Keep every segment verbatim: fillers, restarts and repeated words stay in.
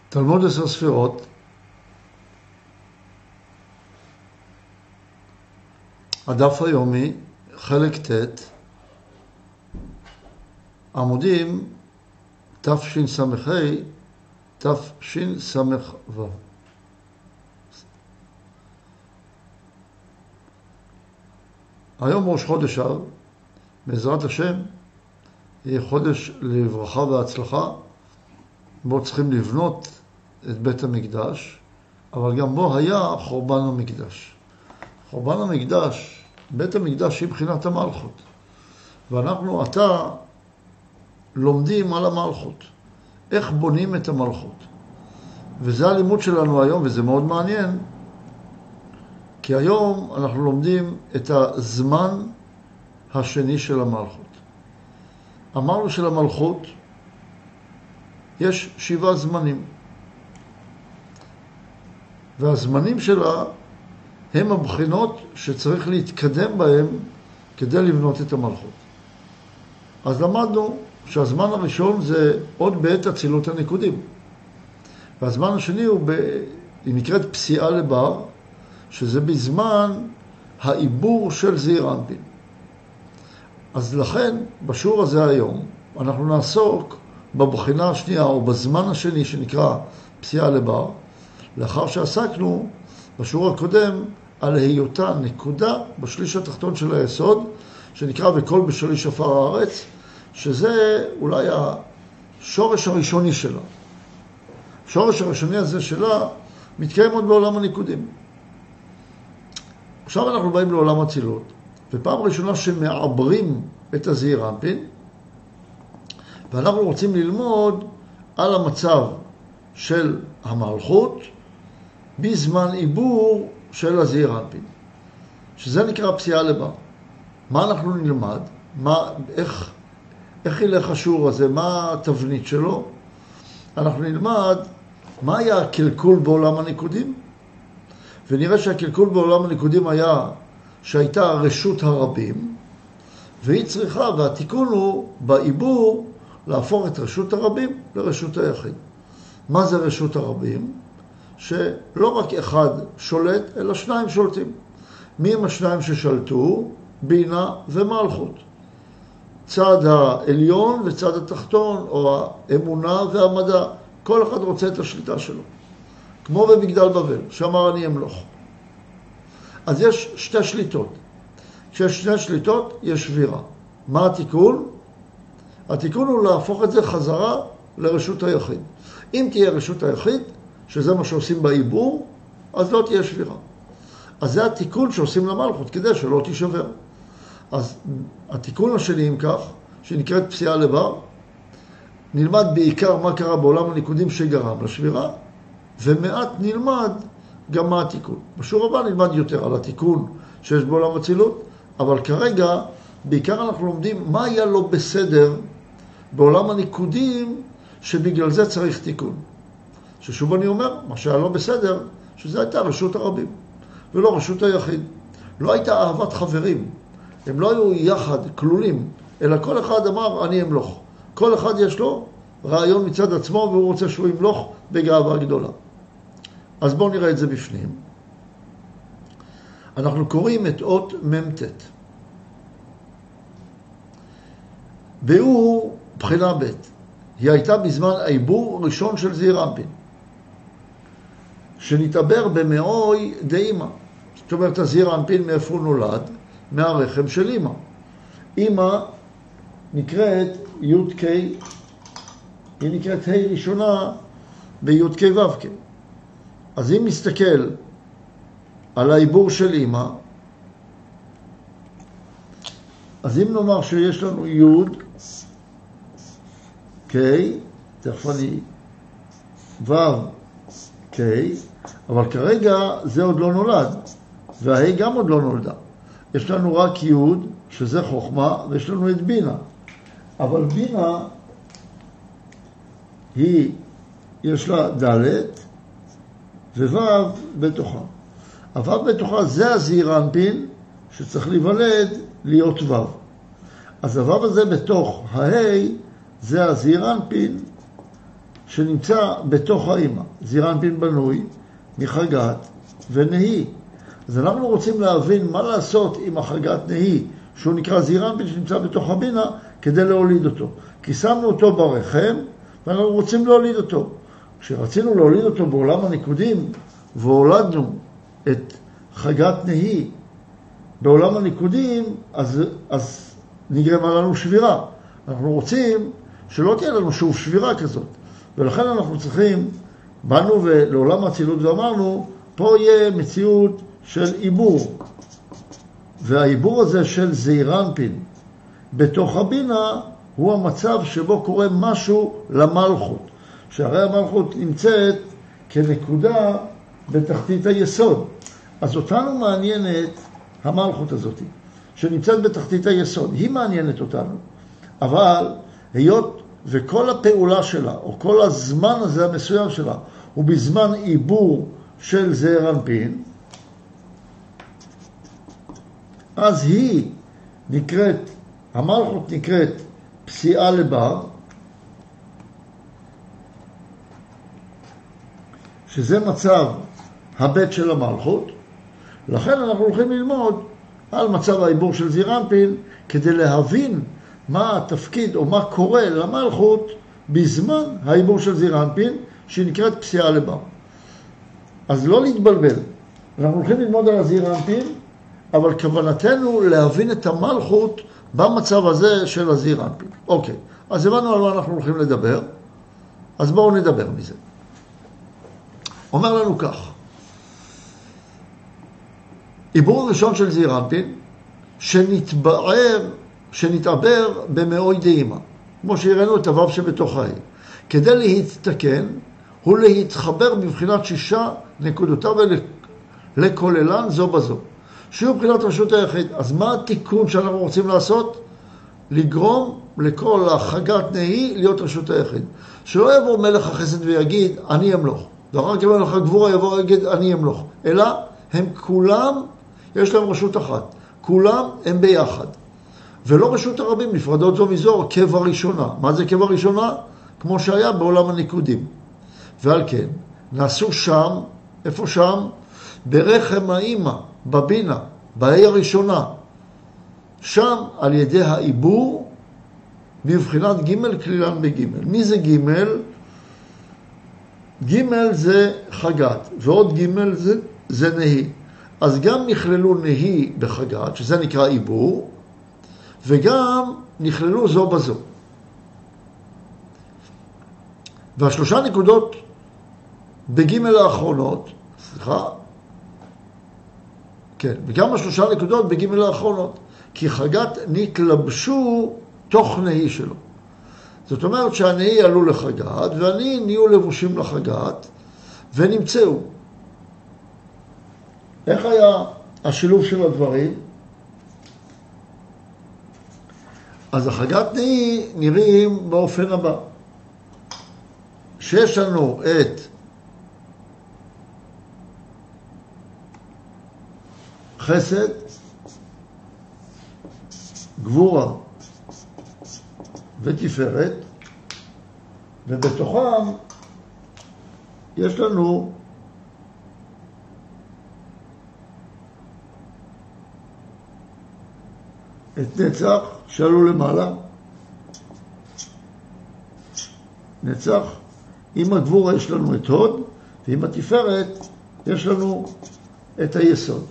תלמוד עשר ספירות, הדף היומי, חלק ט', עמודים תשס"ה, תשס"ו. היום ראש חודש אב, בעזרת השם, יהיה חודש לברכה והצלחה, בו צריכים לבנות את בית המקדש, אבל גם בו היה חורבן המקדש. חורבן המקדש, בית המקדש היא מבחינת המלכות. ואנחנו עתה לומדים על המלכות. איך בונים את המלכות. וזה הלימוד שלנו היום, וזה מאוד מעניין, כי היום אנחנו לומדים את הזמן השני של המלכות. אמרנו שלמלכות יש שבעה זמנים. והזמנים שלה הם הבחינות שצריך להתקדם בהם כדי לבנות את המלכות. אז למדנו שהזמן הראשון זה עוד בעת אצילות הניקודים. והזמן השני הוא, ב... היא נקראת פסיעה לבר, שזה בזמן העיבור של זעיר אנפין. אז לכן, בשיעור הזה היום, אנחנו נעסוק בבחינה השנייה או בזמן השני שנקרא פסיעה לבר, לאחר שעסקנו בשיעור הקודם על היותה נקודה בשליש התחתון של היסוד, שנקרא בכל בשליש עפר הארץ, שזה אולי השורש הראשוני שלה. השורש הראשוני הזה שלה מתקיים עוד בעולם הניקודים. עכשיו אנחנו באים לעולם הצילות, ופעם ראשונה שמעברים את הזעיר אנפין, ואנחנו רוצים ללמוד על המצב של המלכות בזמן עיבור של הזעיר אנפין, שזה נקרא פסיעה לבר. מה אנחנו נלמד? מה, איך, איך ילך השיעור הזה? מה התבנית שלו? אנחנו נלמד מה היה הקלקול בעולם הניקודים, ונראה שהקלקול בעולם הניקודים היה שהייתה רשות הרבים, והיא צריכה, והתיקון הוא בעיבור להפוך את רשות הרבים לרשות היחיד. מה זה רשות הרבים? שלא רק אחד שולט, אלא שניים שולטים. מי הם השניים ששלטו? בינה ומלכות. צד העליון וצד התחתון, או האמונה והמדע. כל אחד רוצה את השליטה שלו. כמו במגדל בבל, שאמר אני אמלוך. אז יש שתי שליטות. כשיש שתי שליטות, יש שבירה. מה התיקון? התיקון הוא להפוך את זה חזרה לרשות היחיד. אם תהיה רשות היחיד, שזה מה שעושים בעיבור, אז לא תהיה שבירה. אז זה התיקון שעושים למלכות, כדי שלא תישבר. אז התיקון השני, אם כך, שנקראת פסיעה לבר, נלמד בעיקר מה קרה בעולם הניקודים שגרם לשבירה, ומעט נלמד גם מה התיקון. בשיעור הבא נלמד יותר על התיקון שיש בעולם הצילות, אבל כרגע בעיקר אנחנו לומדים מה היה לא בסדר בעולם הניקודים שבגלל זה צריך תיקון. ששוב אני אומר, מה שהיה לא בסדר, שזה הייתה רשות הרבים, ולא רשות היחיד. לא הייתה אהבת חברים. הם לא היו יחד, כלולים, אלא כל אחד אמר, אני אמלוך. כל אחד יש לו רעיון מצד עצמו, והוא רוצה שהוא ימלוך בגאווה גדולה. אז בואו נראה את זה בפנים. אנחנו קוראים את אות ממתת. והוא בחינה ב'. היא הייתה בזמן העיבור ראשון של זעיר אנפין, שנתעבר במאוי דאמא. זאת אומרת, הזעיר אנפין מאיפה הוא נולד? מהרחם של אמא. אמא נקראת י' ק', היא נקראת ה' ראשונה בי' ק' ו' ק'. אז אם נסתכל על העיבור של אמא, אז אם נאמר שיש לנו י' ק', תכף אני ו' ק', אבל כרגע זה עוד לא נולד, והה גם עוד לא נולדה. יש לנו רק י' שזה חוכמה, ויש לנו את בינה. אבל בינה היא, יש לה ד' וו' בתוכה. הו' בתוכה זה הזעיר אנפין שצריך להיוולד להיות ו'. אז הו' הזה בתוך הה' זה הזעיר אנפין שנמצא בתוך האמא. זעיר אנפין בנוי מחגת ונהי. אז אנחנו רוצים להבין מה לעשות עם החגת נהי, שהוא נקרא זעיר אנפין שנמצא בתוך הבינה, כדי להוליד אותו. כי שמנו אותו ברחם, ואנחנו רוצים להוליד אותו. כשרצינו להוליד אותו בעולם הניקודים, והולדנו את חגת נהי בעולם הניקודים, אז, אז נגרמה לנו שבירה. אנחנו רוצים שלא תהיה לנו שוב שבירה כזאת. ולכן אנחנו צריכים, באנו לעולם האצילות ואמרנו, פה יהיה מציאות של עיבור. והעיבור הזה של זעיר אנפין בתוך הבינה, הוא המצב שבו קורה משהו למלכות. שהרי המלכות נמצאת כנקודה בתחתית היסוד. אז אותנו מעניינת המלכות הזאת, שנמצאת בתחתית היסוד. היא מעניינת אותנו. אבל היות וכל הפעולה שלה, או כל הזמן הזה המסוים שלה, הוא בזמן עיבור של זעיר אנפין, אז היא נקראת, המלכות נקראת פסיעה לבר, שזה מצב הבית של המלכות. לכן אנחנו הולכים ללמוד על מצב העיבור של זעיר אנפין, כדי להבין מה התפקיד או מה קורה למלכות בזמן העיבור של זעיר אנפין, שהיא נקראת פסיעה לבר. אז לא להתבלבל. אנחנו הולכים ללמוד על הזעיר אנפין, אבל כוונתנו להבין את המלכות במצב הזה של הזעיר אנפין. אוקיי, אז הבנו על מה אנחנו הולכים לדבר, אז בואו נדבר מזה. אומר לנו כך, עיבור הראשון של זעיר אנפין, שנתבער, שנתעבר במאוי דאמא, כמו שהראינו את הוו שבתוך העיר. כדי להתתקן, הוא להתחבר בבחינת שישה נקודותיו לכוללן זו בזו. שיהיו בחינת רשות היחיד. אז מה התיקון שאנחנו רוצים לעשות? לגרום לכל החגת נהי להיות רשות היחיד. שלא יבוא מלך החסד ויגיד, אני אמלוך. ואחר כך מלך הגבורה יבוא ויגיד, אני אמלוך. אלא הם כולם, יש להם רשות אחת. כולם הם ביחד. ולא רשות הרבים נפרדות זו מזו, קבע ראשונה. מה זה קבע ראשונה? כמו שהיה בעולם הניקודים. ועל כן, נעשו שם, איפה שם? ברחם האמא, בבינה, בהי הראשונה. שם על ידי העיבור, בבחינת ג' כלילן בג'. מי זה ג'? ג' זה חגת, ועוד ג' זה, זה נהי. אז גם נכללו נהי בחגת, שזה נקרא עיבור, וגם נכללו זו בזו. והשלושה נקודות בג' האחרונות, סליחה, כן, וגם השלושה נקודות בג' האחרונות, כי חגת נתלבשו תוך נהי שלו. זאת אומרת שהנהי עלו לחגת, והנהי נהיו לבושים לחגת, ונמצאו. איך היה השילוב של הדברים? אז החגת נהי נראים באופן הבא. שיש לנו את חסד, גבורה ותפארת, ובתוכם יש לנו את נצח שעלו למעלה. נצח, עם הגבורה יש לנו את הוד, ועם התפארת יש לנו את היסוד.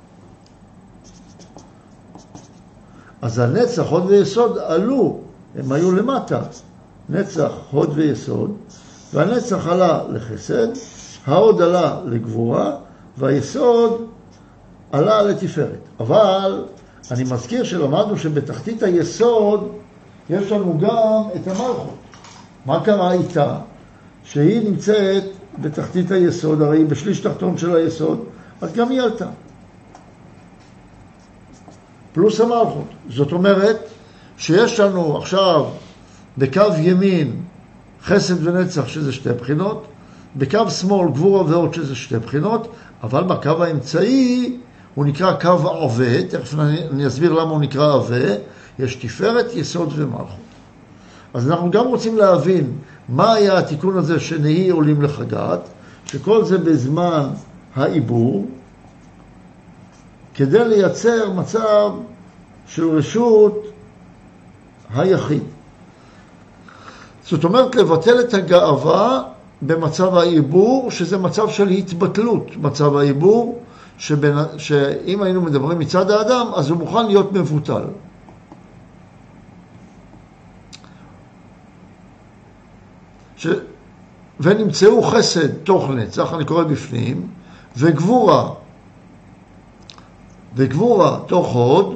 אז הנצח, הוד ויסוד עלו, הם היו למטה. נצח, הוד ויסוד, והנצח עלה לחסד, ההוד עלה לגבורה, והיסוד עלה לתפארת. אבל אני מזכיר שלמדנו שבתחתית היסוד יש לנו גם את המלכות. מה קרה איתה? שהיא נמצאת בתחתית היסוד, הרי היא בשליש תחתון של היסוד, אז גם היא עלתה. פלוס המלכות. זאת אומרת שיש לנו עכשיו בקו ימין חסד ונצח שזה שתי בחינות, בקו שמאל גבורה ועוד שזה שתי בחינות, אבל בקו האמצעי הוא נקרא קו עבה, תכף אני אסביר למה הוא נקרא עבה, יש תפארת, יסוד ומלכות. אז אנחנו גם רוצים להבין מה היה התיקון הזה שנהי עולים לחגת? שכל זה בזמן העיבור, כדי לייצר מצב של רשות היחיד. זאת אומרת, לבטל את הגאווה במצב העיבור, שזה מצב של התבטלות. מצב העיבור, שבין, שאם היינו מדברים מצד האדם, אז הוא מוכן להיות מבוטל. ש... ונמצאו חסד תוך נצח, אני קורא בפנים, וגבורה, וגבורה תוך הוד,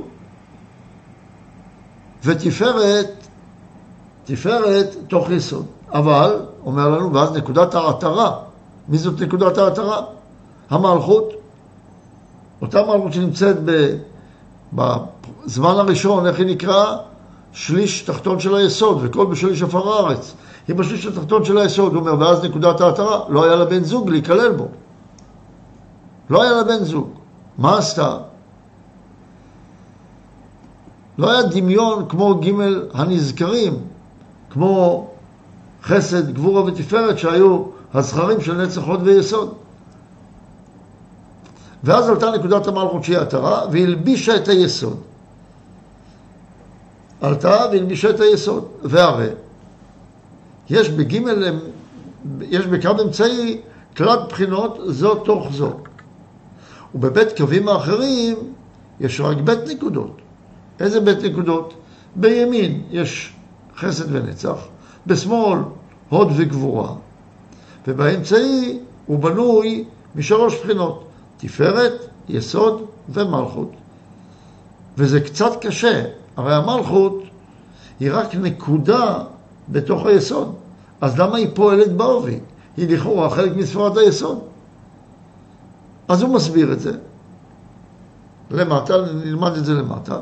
ותפארת, תפארת תוך יסוד. אבל, אומר לנו, ואז נקודת ההתרה. מי זאת נקודת ההתרה? המלכות. אותה מלכות שנמצאת ב... בזמן הראשון, איך היא נקרא? שליש תחתון של היסוד, וכל בשליש עפר הארץ. היא בשליש התחתון של היסוד, הוא אומר, ואז נקודת ההתרה, לא היה לה בן זוג להיכלל בו. לא היה לה בן זוג. מה עשתה? לא היה דמיון כמו ג' הנזכרים, כמו חסד, גבורה ותפארת, שהיו הזכרים של נצח הוד ויסוד. ואז עלתה נקודת המלכות שהיא ההתרה, והלבישה את היסוד. עלתה והלבישה את היסוד. והרי, יש בגימל, יש בקו אמצעי תלת בחינות זו תוך זו. ובבית קווים האחרים יש רק בית נקודות. איזה בית נקודות? בימין יש חסד ונצח, בשמאל הוד וגבורה, ובאמצעי הוא בנוי משלוש בחינות, תפארת, יסוד ומלכות. וזה קצת קשה, הרי המלכות היא רק נקודה בתוך היסוד. אז למה היא פועלת בעובי? היא לכאורה חלק מספרת היסוד. אז הוא מסביר את זה. למטה, נלמד את זה למטה.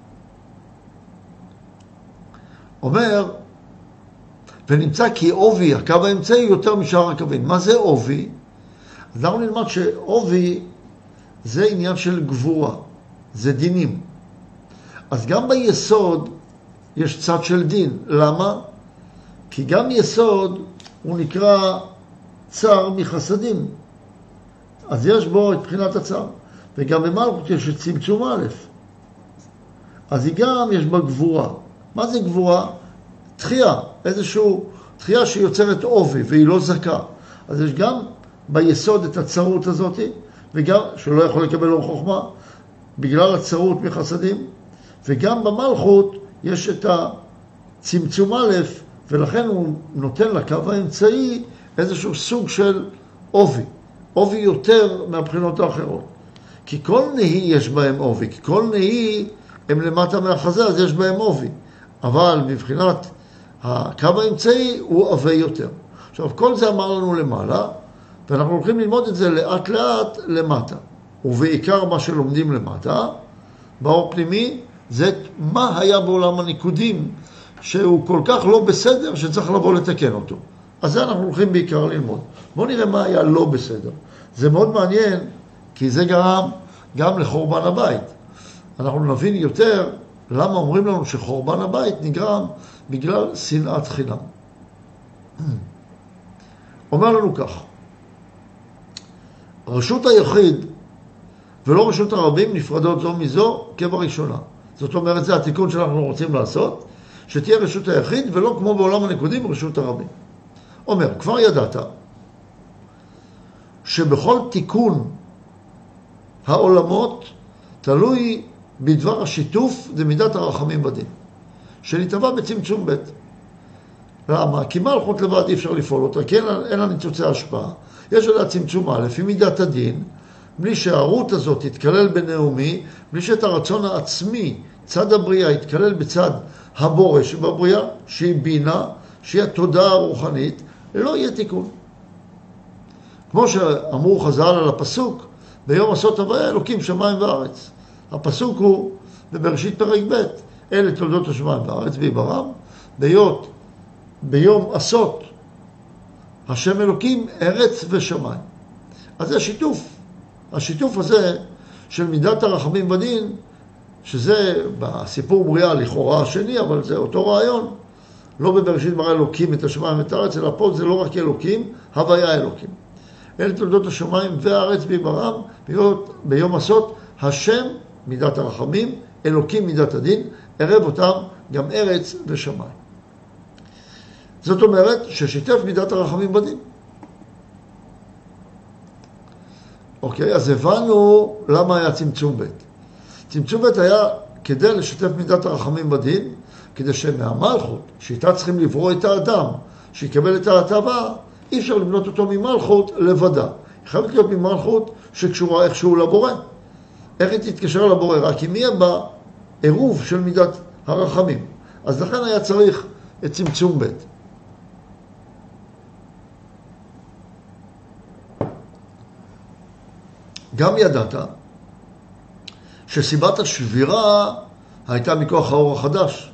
אומר, ונמצא כי עובי, הקו האמצעי, יותר משאר הקווים. מה זה עובי? אז אנחנו נלמד שעובי זה עניין של גבורה, זה דינים. אז גם ביסוד יש צד של דין. למה? כי גם יסוד הוא נקרא צר מחסדים. אז יש בו את בחינת הצר. וגם במלכות יש את צמצום א'. אז היא גם יש בה גבורה. מה זה גבורה? תחייה, איזשהו תחייה שיוצרת עובי והיא לא זכה. אז יש גם ביסוד את הצרות הזאת, וגם שלא יכול לקבל אור חוכמה, בגלל הצרות מחסדים, וגם במלכות יש את הצמצום א', ולכן הוא נותן לקו האמצעי איזשהו סוג של עובי. עובי יותר מהבחינות האחרות. כי כל נהי יש בהם עובי, כי כל נהי הם למטה מהחזה, אז יש בהם עובי. אבל מבחינת הקו האמצעי הוא עווי יותר. עכשיו, כל זה אמר לנו למעלה, ואנחנו הולכים ללמוד את זה לאט לאט למטה. ובעיקר מה שלומדים למטה, באור פנימי, זה מה היה בעולם הניקודים, שהוא כל כך לא בסדר שצריך לבוא לתקן אותו. אז זה אנחנו הולכים בעיקר ללמוד. בואו נראה מה היה לא בסדר. זה מאוד מעניין, כי זה גרם גם לחורבן הבית. אנחנו נבין יותר למה אומרים לנו שחורבן הבית נגרם בגלל שנאת חינם. אומר לנו כך, רשות היחיד ולא רשות הרבים נפרדות זו מזו כבראשונה. זאת אומרת, זה התיקון שאנחנו רוצים לעשות, שתהיה רשות היחיד ולא כמו בעולם הנקודים רשות הרבים. אומר, כבר ידעת שבכל תיקון העולמות תלוי בדבר השיתוף ומידת הרחמים בדין, שנתבע בצמצום ב'. למה? כי מלכות לבד אי אפשר לפעול אותה, כי אין לה ניצוצי השפעה. יש עליה צמצום א', עם מידת הדין, בלי שהערות הזאת תתכלל בנאומי, בלי שאת הרצון העצמי, צד הבריאה, יתכלל בצד הבורא שבבריאה, שהיא בינה, שהיא התודעה הרוחנית, לא יהיה תיקון. כמו שאמרו חז"ל על הפסוק, ביום עשות הוויה אלוקים שמיים וארץ. הפסוק הוא בבראשית פרק ב', אלה תולדות השמיים וארץ ויברם, ביות, ביום עשות השם אלוקים ארץ ושמיים. אז זה שיתוף. השיתוף הזה של מידת הרחמים בדין, שזה בסיפור בריאה לכאורה השני, אבל זה אותו רעיון, לא בבראשית ברא אלוקים את השמיים ואת הארץ, אלא פה זה לא רק אלוקים, הוויה אלוקים. אלה תולדות השמיים והארץ בעיברם, ביום עשות, השם מידת הרחמים, אלוקים מידת הדין, ערב אותם גם ארץ ושמיים. זאת אומרת ששיתף מידת הרחמים בדין. אוקיי, אז הבנו למה היה צמצום ב'. צמצום ב' היה כדי לשתף מידת הרחמים בדין, כדי שמהמלכות, שאיתה צריכים לברוא את האדם, שיקבל את ההטבה, אי אפשר לבנות אותו ממלכות לבדה. היא חייבת להיות ממלכות שקשורה איכשהו לבורא. איך היא תתקשר לבורא? רק אם יהיה בה עירוב של מידת הרחמים. אז לכן היה צריך את צמצום ב'. גם ידעת שסיבת השבירה הייתה מכוח האור החדש,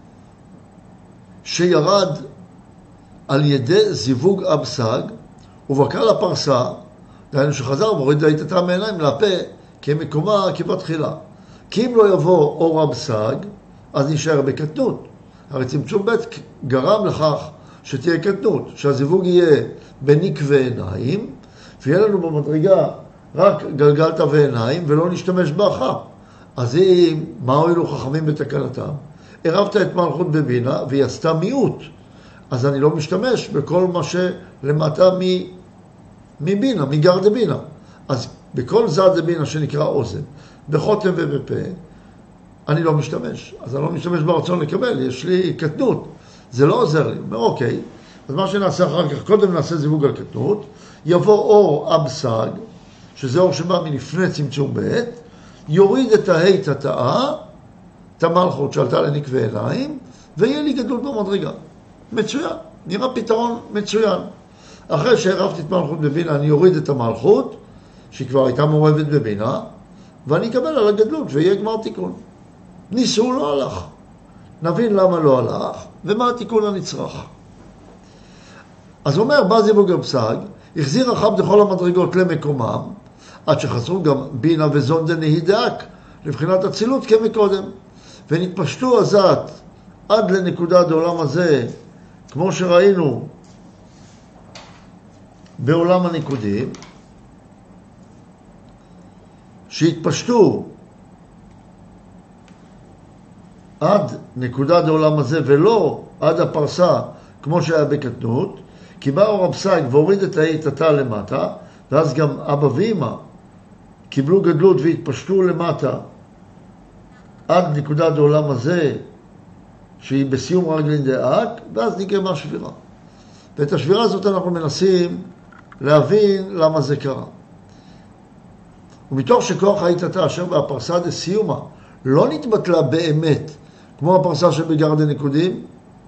שירד על ידי זיווג אבסג, ובקע לפרסה, דהיינו שחזר מוריד להיטתה מעיניים לפה, כמקומה כבתחילה. כי אם לא יבוא אור אבסג, אז נשאר בקטנות. הרי צמצום ב' גרם לכך שתהיה קטנות, שהזיווג יהיה בניק ועיניים, ויהיה לנו במדרגה רק גלגלת ועיניים, ולא נשתמש באחר. אז אם, מה הועילו חכמים בתקנתם? ערבת את מלכות בבינה, והיא עשתה מיעוט. אז אני לא משתמש בכל מה שלמטה מבינה, מגר דבינה. אז בכל זד דבינה שנקרא אוזן, בחותם ובפה, אני לא משתמש. אז אני לא משתמש ברצון לקבל, יש לי קטנות. זה לא עוזר לי. אומר, אוקיי, אז מה שנעשה אחר כך, קודם נעשה זיווג על קטנות, יבוא אור אבסג, שזה אור שבא מלפני צמצום ב', יוריד את ההי תתאה, את המלכות שעלתה לניק ועיניים, ויהיה לי גדלות במדרגה. מצוין, נראה פתרון מצוין. אחרי שהרבתי את מלכות בבינה, אני יוריד את המלכות, שהיא כבר הייתה מעורבת בבינה, ואני אקבל על הגדלות, ויהיה גמר תיקון. ניסו לא הלך. נבין למה לא הלך, ומה התיקון הנצרך. אז אומר, בא זיווג אבסג, החזיר אחב דכל המדרגות למקומם, עד שחזרו גם בינה וזון דנהי דאק, לבחינת הצילות כמקודם. ונתפשטו הזת עד לנקודה בעולם הזה, כמו שראינו בעולם הניקודים, שהתפשטו עד נקודה בעולם הזה ולא עד הפרסה כמו שהיה בקטנות, כי בא אור אבסג והוריד את ההי תתאה למטה, ואז גם אבא ואמא קיבלו גדלות והתפשטו למטה עד נקודת העולם הזה, שהיא בסיום רגלין דאק, ואז נגרמה שבירה. ואת השבירה הזאת אנחנו מנסים להבין למה זה קרה. ומתוך שכוח ההי תתאה אשר בהפרסה דסיומה לא נתבטלה באמת, כמו הפרסה שבגר דניקודים,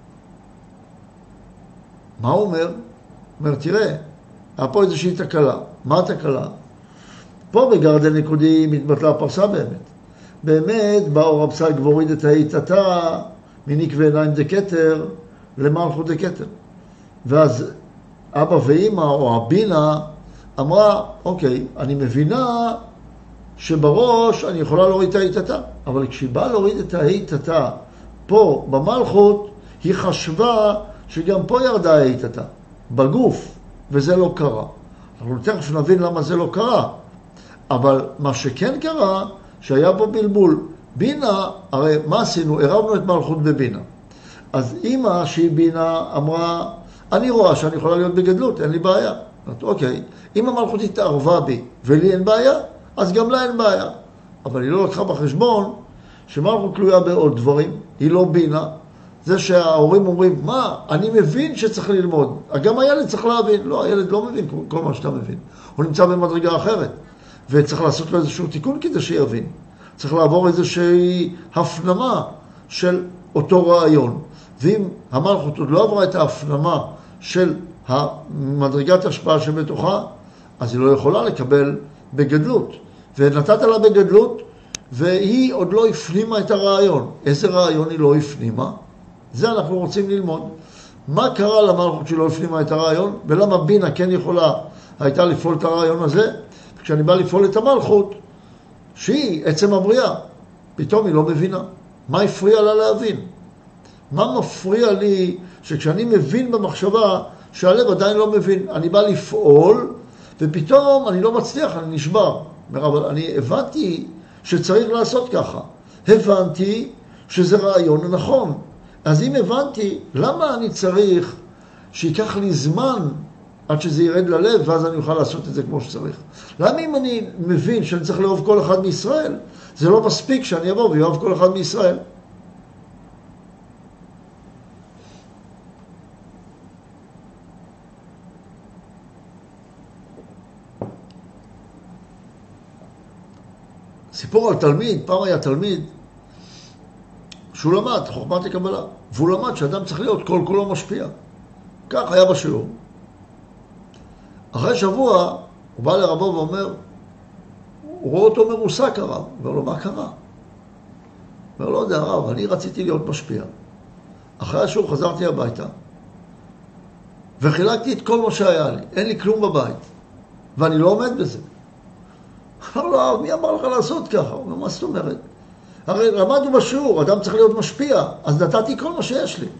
מה הוא אומר? הוא אומר, תראה, היה פה איזושהי תקלה. מה התקלה? פה בגר דניקודים התבטלה הפרסה באמת. באמת, באור אבסג והוריד את ההי תתאה מניק ועיניים דקטר למלכות דקטר. ואז אבא ואמא או הבינה אמרה, אוקיי, אני מבינה שבראש אני יכולה להוריד את ההי תתאה, אבל כשהיא באה להוריד את ההי תתאה פה במלכות, היא חשבה שגם פה ירדה ההי תתאה בגוף, וזה לא קרה. אנחנו תכף נבין למה זה לא קרה. אבל מה שכן קרה, שהיה פה בלבול. בינה, הרי מה עשינו? הרבנו את מלכות בבינה. אז אמא שהיא בינה אמרה, אני רואה שאני יכולה להיות בגדלות, אין לי בעיה. אומרת, אוקיי, אם המלכות התערבה בי ולי אין בעיה, אז גם לה אין בעיה. אבל היא לא לקחה בחשבון שמלכות תלויה בעוד דברים, היא לא בינה. זה שההורים אומרים, מה? אני מבין שצריך ללמוד. גם הילד צריך להבין. לא, הילד לא מבין כל מה שאתה מבין. הוא נמצא במדרגה אחרת. וצריך לעשות לו איזשהו תיקון כדי שיבין. צריך לעבור איזושהי הפנמה של אותו רעיון. ואם המלכות עוד לא עברה את ההפנמה של המדרגת השפעה שבתוכה, אז היא לא יכולה לקבל בגדלות. ונתת לה בגדלות, והיא עוד לא הפנימה את הרעיון. איזה רעיון היא לא הפנימה? זה אנחנו רוצים ללמוד. מה קרה למלכות שלא הפנימה את הרעיון, ולמה בינה כן יכולה הייתה לפעול את הרעיון הזה? כשאני בא לפעול את המלכות, שהיא עצם הבריאה, פתאום היא לא מבינה. מה הפריע לה להבין? מה מפריע לי שכשאני מבין במחשבה שהלב עדיין לא מבין, אני בא לפעול ופתאום אני לא מצליח, אני נשבר. אבל אני הבנתי שצריך לעשות ככה. הבנתי שזה רעיון נכון. אז אם הבנתי, למה אני צריך שיקח לי זמן עד שזה ירד ללב ואז אני אוכל לעשות את זה כמו שצריך? למה אם אני מבין שאני צריך לאהוב כל אחד מישראל, זה לא מספיק שאני אבוא ויאהב כל אחד מישראל? סיפור על תלמיד, פעם היה תלמיד שהוא למד חוכמת הקבלה, והוא למד שאדם צריך להיות כל כולו משפיע. כך היה בשיעור. אחרי שבוע הוא בא לרבו ואומר, הוא רואה אותו מרוסק הרב, הוא אומר לו, מה קרה? הוא אומר, לא יודע הרב, אני רציתי להיות משפיע. אחרי השיעור חזרתי הביתה, וחילקתי את כל מה שהיה לי, אין לי כלום בבית, ואני לא עומד בזה. אמר לו, מי אמר לך לעשות ככה? הוא אומר, מה זאת אומרת? הרי למדנו בשיעור, אדם צריך להיות משפיע, אז נתתי כל מה שיש לי.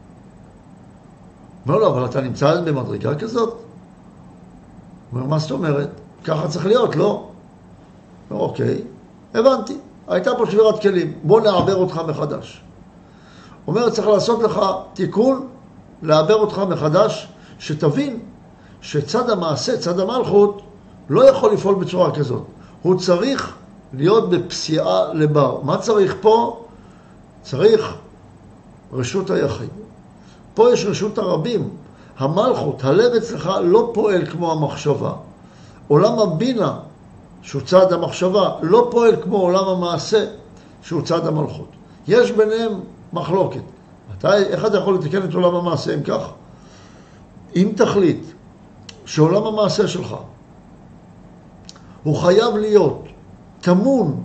אומר לו, אבל אתה נמצא במדרגה כזאת? הוא אומר, מה זאת אומרת? ככה צריך להיות, לא? הוא אומר, אוקיי, הבנתי, הייתה פה שבירת כלים, בוא נעבר אותך מחדש. הוא אומר, צריך לעשות לך תיקון, לעבר אותך מחדש, שתבין שצד המעשה, צד המלכות, לא יכול לפעול בצורה כזאת. הוא צריך להיות בפסיעה לבר. מה צריך פה? צריך רשות היחיד. פה יש רשות הרבים. המלכות, הלב אצלך לא פועל כמו המחשבה. עולם הבינה, שהוא צד המחשבה, לא פועל כמו עולם המעשה, שהוא צד המלכות. יש ביניהם מחלוקת. אתה, איך אתה יכול לתקן את עולם המעשה אם כך? אם תחליט שעולם המעשה שלך הוא חייב להיות תמון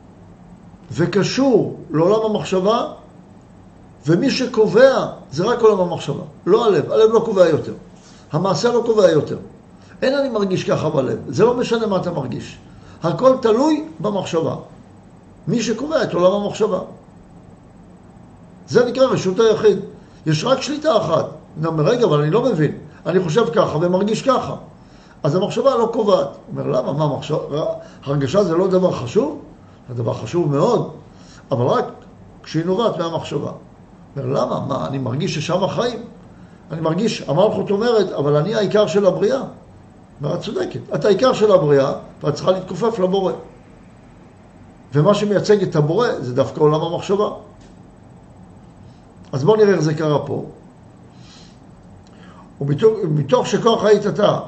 וקשור לעולם המחשבה, ומי שקובע זה רק עולם המחשבה, לא הלב. הלב לא קובע יותר, המעשה לא קובע יותר. אין אני מרגיש ככה בלב, זה לא משנה מה אתה מרגיש. הכל תלוי במחשבה. מי שקובע את עולם המחשבה, זה נקרא רשות היחיד. יש רק שליטה אחת. רגע, אבל אני לא מבין, אני חושב ככה ומרגיש ככה. אז המחשבה לא קובעת. הוא אומר, למה? מה מחשב... הרגשה זה לא דבר חשוב? זה דבר חשוב מאוד, אבל רק כשהיא נובעת מהמחשבה. הוא אומר, למה? מה? אני מרגיש ששם החיים. אני מרגיש, המלכות אומרת, אבל אני העיקר של הבריאה. אומר, את צודקת. את העיקר של הבריאה, ואת צריכה להתכופף לבורא. ומה שמייצג את הבורא, זה דווקא עולם המחשבה. אז בואו נראה איך זה קרה פה. ומתוך שכוח היית אתה,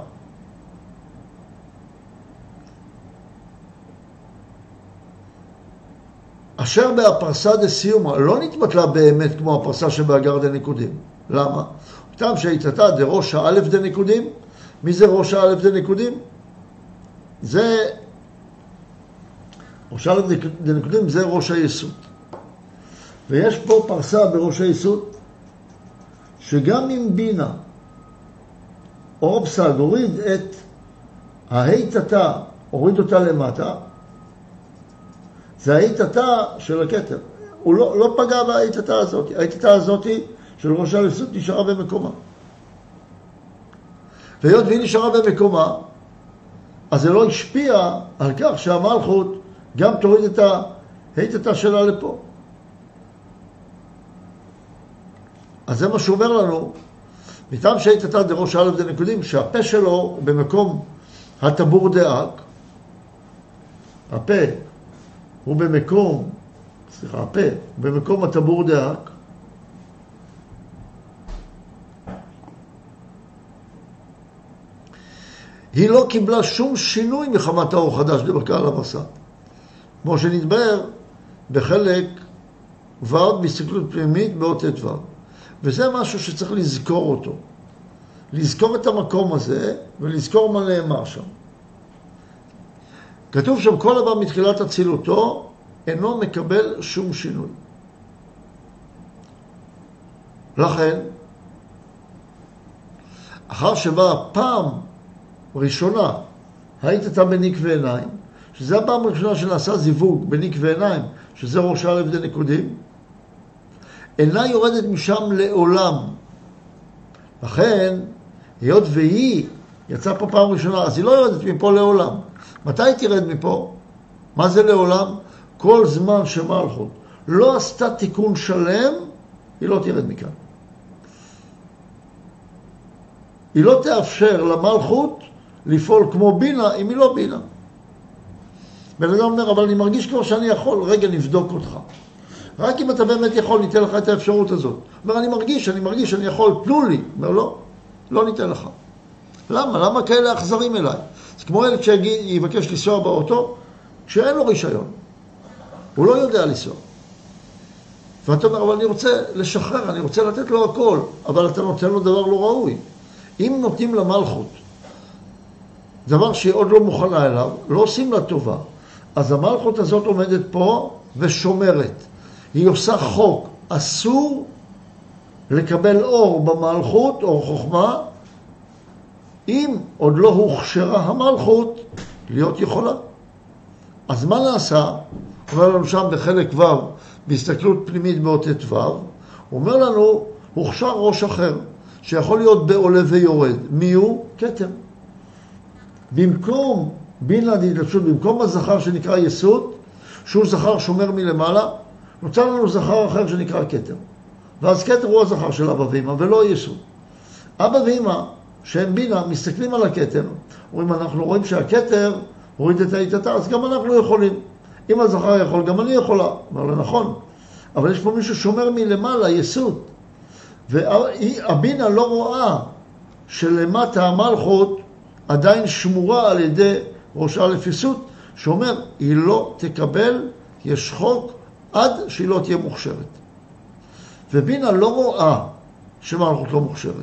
אשר בהפרסה דסיומה לא נתבטלה באמת כמו הפרסה שבאגר דנקודים. למה? אותם שהייתתה דראש האלף דנקודים. מי זה ראש האלף דנקודים? זה ראש האלף דנקודים, זה ראש היסוד. ויש פה פרסה בראש היסוד שגם אם בינה אור פסג הוריד את ההיתתה, הוריד אותה למטה, זה ההיתתה של הכתר. הוא לא, לא פגע בהיתתה הזאת. ההיתתה הזאת של ראש היסוד נשארה במקומה. והיות והיא נשארה במקומה, אז זה לא השפיע על כך שהמלכות גם תוריד את ההיתתה שלה לפה. אז זה מה שאומר לנו, מטעם שהיתתה דראש האלף דנקודים, שהפה שלו במקום הטבור דאק, הפה הוא במקום, סליחה, הפה, במקום הטבור דאק, היא לא קיבלה שום שינוי מחמת האור חדש דבקה על הבשר. כמו שנדבר בחלק ו' בהסתכלות פנימית באות ט"ו. וזה משהו שצריך לזכור אותו. לזכור את המקום הזה ולזכור מה נאמר שם. כתוב שם כל דבר מתחילת אצילותו אינו מקבל שום שינוי. לכן, אחר שבאה פעם ראשונה, היית אתה בניק ועיניים, שזה הפעם הראשונה שנעשה זיווג בניק ועיניים, שזה ראש האלף דנקודים, אינה יורדת משם לעולם. לכן, היות והיא יצאה פה פעם ראשונה, אז היא לא יורדת מפה לעולם. מתי היא תרד מפה? מה זה לעולם? כל זמן שמלכות לא עשתה תיקון שלם, היא לא תרד מכאן. היא לא תאפשר למלכות לפעול כמו בינה, אם היא לא בינה. בן אדם אומר, אבל אני מרגיש כמו שאני יכול, רגע נבדוק אותך. רק אם אתה באמת יכול, ניתן לך את האפשרות הזאת. אומר, אני מרגיש, אני מרגיש, אני יכול, תנו לי. אומר, לא, לא ניתן לך. למה? למה כאלה אכזרים אליי? זה כמו ילד שיבקש לנסוע באוטו, כשאין לו רישיון. הוא לא יודע לנסוע. ואתה אומר, אבל אני רוצה לשחרר, אני רוצה לתת לו הכל, אבל אתה נותן לו דבר לא ראוי. אם נותנים למלכות דבר שהיא עוד לא מוכנה אליו, לא עושים לה טובה. אז המלכות הזאת עומדת פה ושומרת. היא עושה חוק. אסור לקבל אור במלכות, אור חוכמה, אם עוד לא הוכשרה המלכות להיות יכולה. אז מה נעשה? אומר לנו שם בחלק ו' בהסתכלות פנימית באותת ו', הוא אומר לנו, הוכשר ראש אחר, שיכול להיות בעולה ויורד. מי הוא? כתר. במקום בינה דהתלבשות, במקום הזכר שנקרא יסוד, שהוא זכר שומר מלמעלה, נוצר לנו זכר אחר שנקרא כתר. ואז כתר הוא הזכר של אבא ואמא, ולא יסוד. אבא ואמא, שהם בינה, מסתכלים על הכתר, אומרים, אנחנו רואים שהכתר הוריד את האיתתה, אז גם אנחנו יכולים. אם הזכר יכול, גם אני יכולה. אומר לו, נכון. אבל יש פה מישהו שומר מלמעלה, יסוד. והבינה לא רואה שלמטה המלכות עדיין שמורה על ידי ראשה לפיסות, שאומר, היא לא תקבל, יש חוק, עד שהיא לא תהיה מוכשרת. ובינה לא רואה שמלכות לא מוכשרת.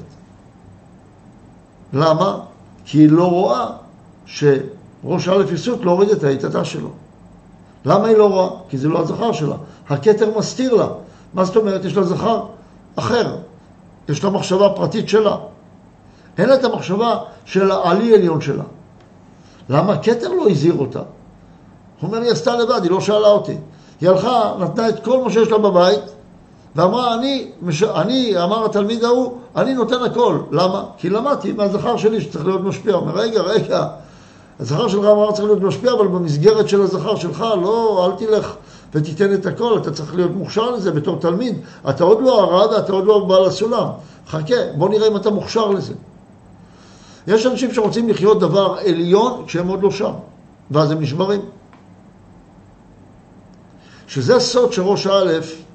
למה? כי היא לא רואה שראשה לפיסות לא הוריד את האיתתה שלו. למה היא לא רואה? כי זה לא הזכר שלה. הכתר מסתיר לה. מה זאת אומרת? יש לה זכר אחר. יש לה מחשבה פרטית שלה. אין לה את המחשבה של העלי עליון שלה. למה? הכתר לא הזהיר אותה. הוא אומר, היא עשתה לבד, היא לא שאלה אותי. היא הלכה, נתנה את כל מה שיש לה בבית, ואמרה, אני, אני, אמר התלמיד ההוא, אני נותן הכל. למה? כי למדתי מהזכר שלי שצריך להיות משפיע. הוא אומר, רגע, רגע, הזכר שלך אמר צריך להיות משפיע, אבל במסגרת של הזכר שלך, לא, אל תלך ותיתן את הכל, אתה צריך להיות מוכשר לזה בתור תלמיד. אתה עוד לא הרד, אתה עוד לא בעל הסולם. חכה, בוא נראה אם אתה מוכשר לזה. יש אנשים שרוצים לחיות דבר עליון כשהם עוד לא שם, ואז הם נשברים. שזה סוד שראש א'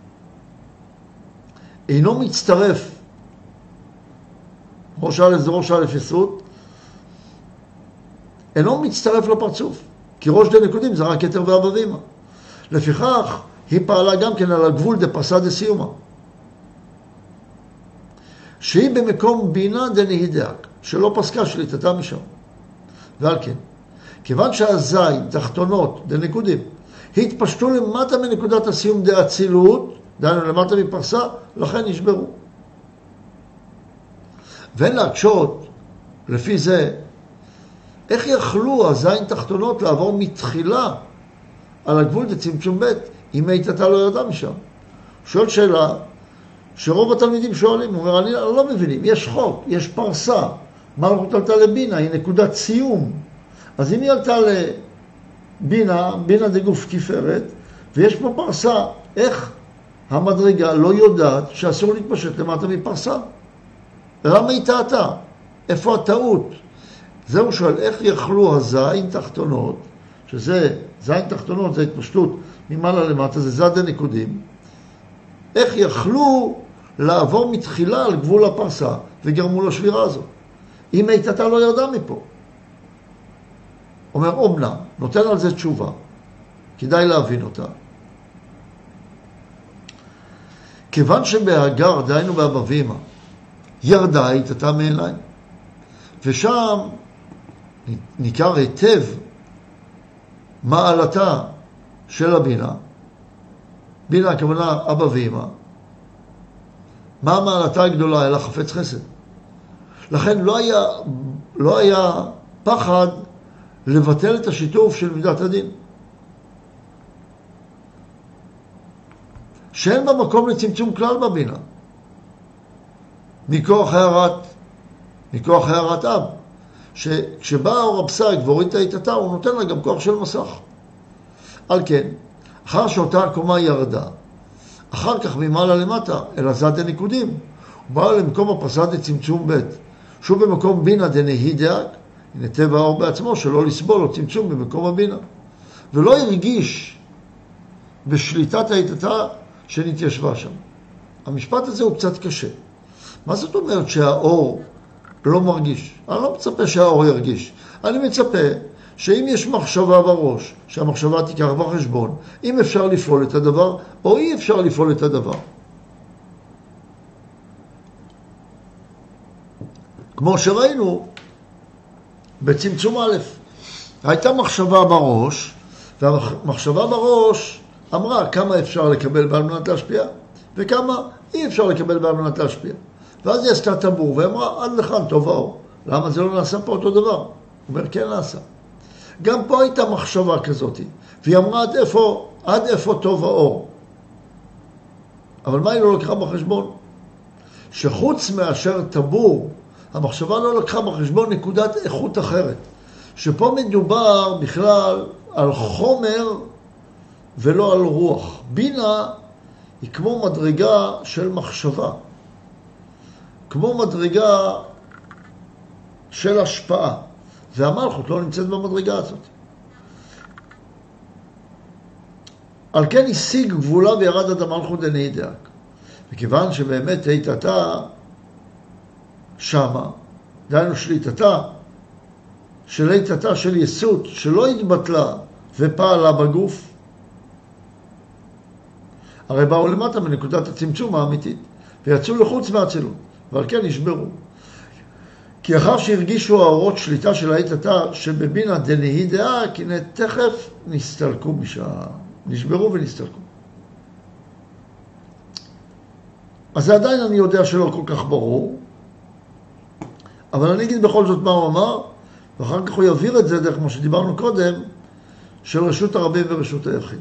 אינו מצטרף. ראש א' זה ראש א' יסוד, אינו מצטרף לפרצוף, כי ראש דנקודים זה רק כתר ואבא ואמא. לפיכך, היא פעלה גם כן על הגבול דפסה דסיומה. שהיא במקום בינה דנהידק, שלא פסקה שליטתה משם. ועל כן, כיוון שהזין, תחתונות, דנקודים, התפשטו למטה מנקודת הסיום דאצילות, דהיינו למטה מפרסה, לכן נשברו. ואין להקשות, לפי זה, איך יכלו הזין תחתונות לעבור מתחילה על הגבול דצמצום ב' אם היתתה לא ירדה משם? שואל שאלה שרוב התלמידים שואלים, הוא אומר, אני לא מבינים, יש חוק, יש פרסה, מלכות עלתה לבינה, היא נקודת סיום. אז אם היא עלתה לבינה, בינה דגוף כפרת, ויש פה פרסה, איך המדרגה לא יודעת שאסור להתפשט למטה מפרסה? למה היא טעתה? איפה הטעות? זהו שואל, איך יכלו הזין תחתונות, שזה, זין תחתונות זה התפשטות ממעלה למטה, זה זד הנקודים, איך יכלו לעבור מתחילה על גבול הפרסה וגרמו לשבירה הזאת? אם היתתה לא ירדה מפה. אומר, אומנם, נותן על זה תשובה, כדאי להבין אותה. כיוון שבהגר, דהיינו באבא ואמא, ירדה היתתה מעיניים, ושם ניכר היטב מעלתה של הבינה, בינה הכוונה אבא ואמא, מה מעלתה הגדולה? אלא חפץ חסד. לכן לא היה, לא היה פחד לבטל את השיתוף של מידת הדין. שאין בה מקום לצמצום כלל בבינה. מכוח הערת, מכוח הערת אב, שכשבא האור הפסק והוריד את האיתתה, הוא נותן לה גם כוח של מסך. על כן, אחר שאותה הקומה ירדה, אחר כך ממעלה למטה, אל הזד הניקודים, הוא בא למקום הפרסה דצמצום ב', שוב במקום בינה דנהי דאק, הנה טבע האור בעצמו שלא לסבול או צמצום במקום הבינה. ולא הרגיש בשליטת האיתתה שנתיישבה שם. המשפט הזה הוא קצת קשה. מה זאת אומרת שהאור לא מרגיש? אני לא מצפה שהאור ירגיש. אני מצפה שאם יש מחשבה בראש, שהמחשבה תיקח בחשבון, אם אפשר לפעול את הדבר, או אי אפשר לפעול את הדבר. כמו שראינו בצמצום א', הייתה מחשבה בראש, והמחשבה בראש אמרה כמה אפשר לקבל בעל מנת להשפיע, וכמה אי אפשר לקבל בעל מנת להשפיע. ואז היא עשתה טבור, ואמרה, עד לכאן טוב האור. למה זה לא נעשה פה אותו דבר? הוא אומר, כן נעשה. גם פה הייתה מחשבה כזאת, והיא אמרה עד איפה, עד איפה טוב האור. אבל מה היא לא לקחה בחשבון? שחוץ מאשר טבור, המחשבה לא לקחה בחשבון נקודת איכות אחרת. שפה מדובר בכלל על חומר ולא על רוח. בינה היא כמו מדרגה של מחשבה. כמו מדרגה של השפעה. והמלכות לא נמצאת במדרגה הזאת. על כן השיג גבולה וירד עד המלכות דנהי דאק. וכיוון שבאמת היתתה שמה, דהיינו שליטתה, של היתתה של יסוד, שלא התבטלה ופעלה בגוף, הרי באו למטה מנקודת הצמצום האמיתית, ויצאו לחוץ מהאצילות, ועל כן נשברו. כי אחר שהרגישו האורות שליטה של היתתה שבבינה דנהי דאק, הנה תכף נסתלקו משעה, נשברו ונסתלקו. אז זה עדיין אני יודע שלא כל כך ברור, אבל אני אגיד בכל זאת מה הוא אמר, ואחר כך הוא יעביר את זה דרך כמו שדיברנו קודם, של רשות הרבים ורשות היחיד.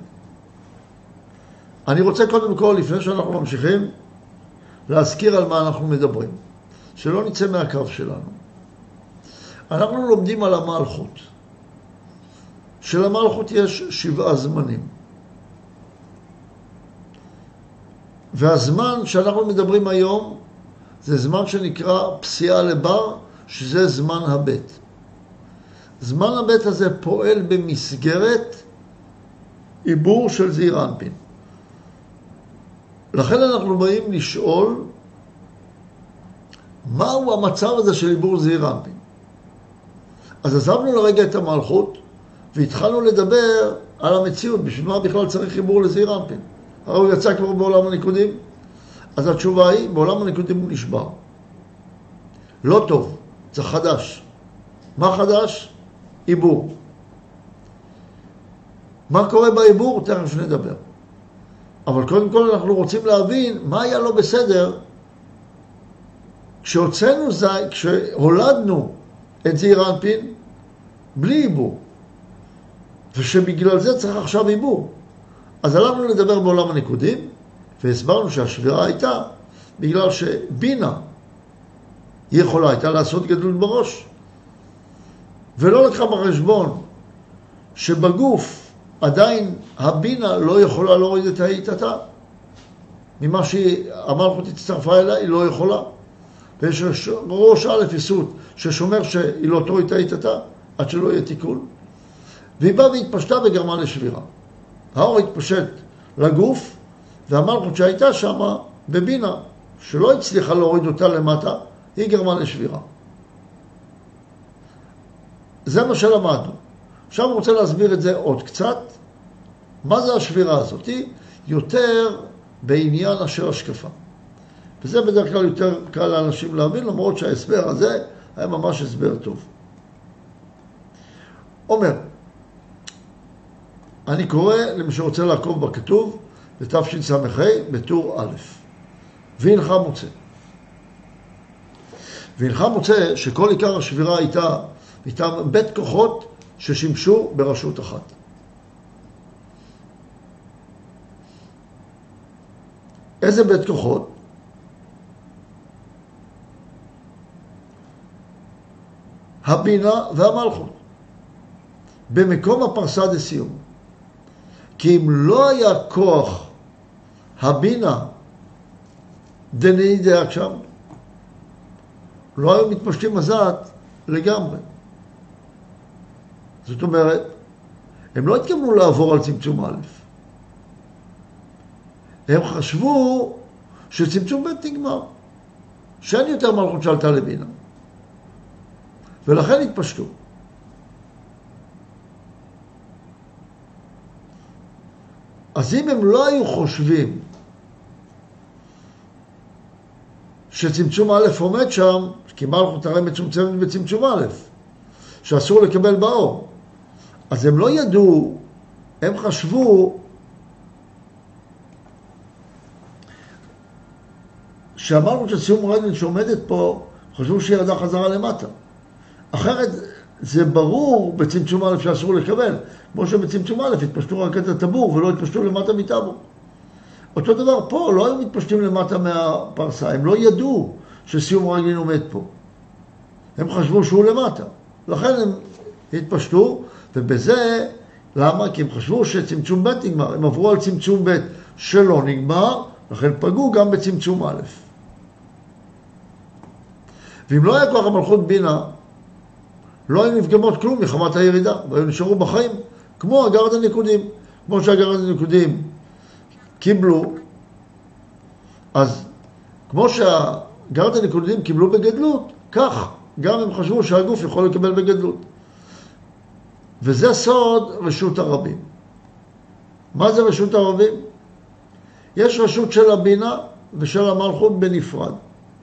אני רוצה קודם כל, לפני שאנחנו ממשיכים, להזכיר על מה אנחנו מדברים. שלא נצא מהקו שלנו. אנחנו לומדים על המלכות. שלמלכות יש שבעה זמנים. והזמן שאנחנו מדברים היום, זה זמן שנקרא פסיעה לבר, שזה זמן הבית. זמן הבית הזה פועל במסגרת עיבור של זעיר אנפין. לכן אנחנו באים לשאול מהו המצב הזה של עיבור זעיר אנפין. אז עזבנו לרגע את המלכות והתחלנו לדבר על המציאות, בשביל מה בכלל צריך עיבור לזעיר אנפין. הרי הוא יצא כבר בעולם הניקודים. אז התשובה היא, בעולם הניקודים הוא נשבר. לא טוב, זה חדש. מה חדש? עיבור. מה קורה בעיבור? תכף נדבר. אבל קודם כל אנחנו רוצים להבין מה היה לא בסדר כשהוצאנו זי, כשהולדנו את זעיר אנפין בלי עיבור. ושבגלל זה צריך עכשיו עיבור. אז הלכנו לדבר בעולם הניקודים, והסברנו שהשבירה הייתה בגלל שבינה יכולה הייתה לעשות גדלות בראש. ולא לקחה בחשבון שבגוף עדיין הבינה לא יכולה להוריד את היתתה. ממה שהמלכות הצטרפה אליה, היא לא יכולה. ויש ראש א' יסוד ששומר שהיא לא תוריד את היתתה עד שלא יהיה תיקון. והיא באה והתפשטה וגרמה לשבירה. האור התפשט לגוף, והמלכות שהייתה שמה בבינה, שלא הצליחה להוריד אותה למטה, היא גרמה לשבירה. זה מה שלמדנו. עכשיו אני רוצה להסביר את זה עוד קצת. מה זה השבירה הזאת? היא יותר בעניין של השקפה. וזה בדרך כלל יותר קל לאנשים להבין, למרות שההסבר הזה היה ממש הסבר טוב. אומר, אני קורא למי שרוצה לעקוב בכתוב, בתשס"ה, בטור א', והנך מוצא. והנך מוצא שכל עיקר השבירה הייתה מטעם בית כוחות ששימשו ברשות אחת. איזה בית כוחות? הבינה והמלכות. במקום הפרסה דסיום. כי אם לא היה כוח הבינה דנאי דייק שם, לא היו מתפשטים הזעת לגמרי. זאת אומרת, הם לא התכוונו לעבור על צמצום א'. הם חשבו שצמצום ב' נגמר, שאין יותר מלכות שעלתה לבינה. ולכן התפשטו. אז אם הם לא היו חושבים שצמצום א' עומד שם, כי מלכות הרי מצומצמת בצמצום א', שאסור לקבל באור, אז הם לא ידעו, הם חשבו שהמלכות של סיום רגל שעומדת פה, חשבו שהיא ירדה חזרה למטה. אחרת זה ברור בצמצום א' שאסור לקבל, כמו שבצמצום א' התפשטו רק את הטבור ולא התפשטו למטה מטבור. אותו דבר פה, לא היו מתפשטים למטה מהפרסה, הם לא ידעו שסיום רגל עומד פה. הם חשבו שהוא למטה, לכן הם התפשטו, ובזה, למה? כי הם חשבו שצמצום ב' נגמר, הם עברו על צמצום ב' שלא נגמר, לכן פגעו גם בצמצום א'. ואם לא היה כוח המלכות בינה, לא היו נפגמות כלום מחמת הירידה, והיו נשארו בחיים, כמו אגרת הניקודים. כמו שאגרת הניקודים קיבלו, אז כמו שאגרת הניקודים קיבלו בגדלות, כך גם הם חשבו שהגוף יכול לקבל בגדלות. וזה סוד רשות הרבים. מה זה רשות הרבים? יש רשות של הבינה ושל המלכות בנפרד.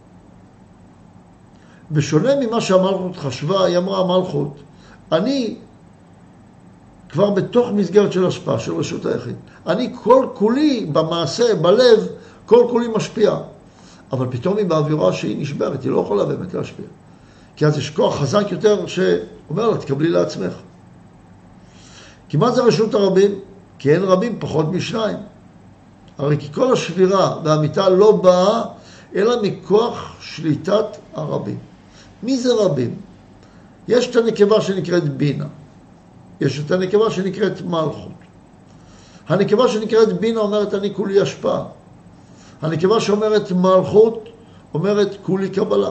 בשונה ממה שהמלכות חשבה, היא אמרה המלכות, אני כבר בתוך מסגרת של השפעה של רשות היחיד. אני כל כולי במעשה, בלב, כל כולי משפיע. אבל פתאום היא באווירה שהיא נשברת, היא לא יכולה באמת להשפיע. כי אז יש כוח חזק יותר שאומר לה, תקבלי לעצמך. כי מה זה רשות הרבים? כי אין רבים פחות משניים. הרי כי כל השבירה והמיטה לא באה, אלא מכוח שליטת הרבים. מי זה רבים? יש את הנקבה שנקראת בינה. יש את הנקבה שנקראת מלכות. הנקבה שנקראת בינה אומרת אני כולי השפעה. הנקבה שאומרת מלכות אומרת כולי קבלה.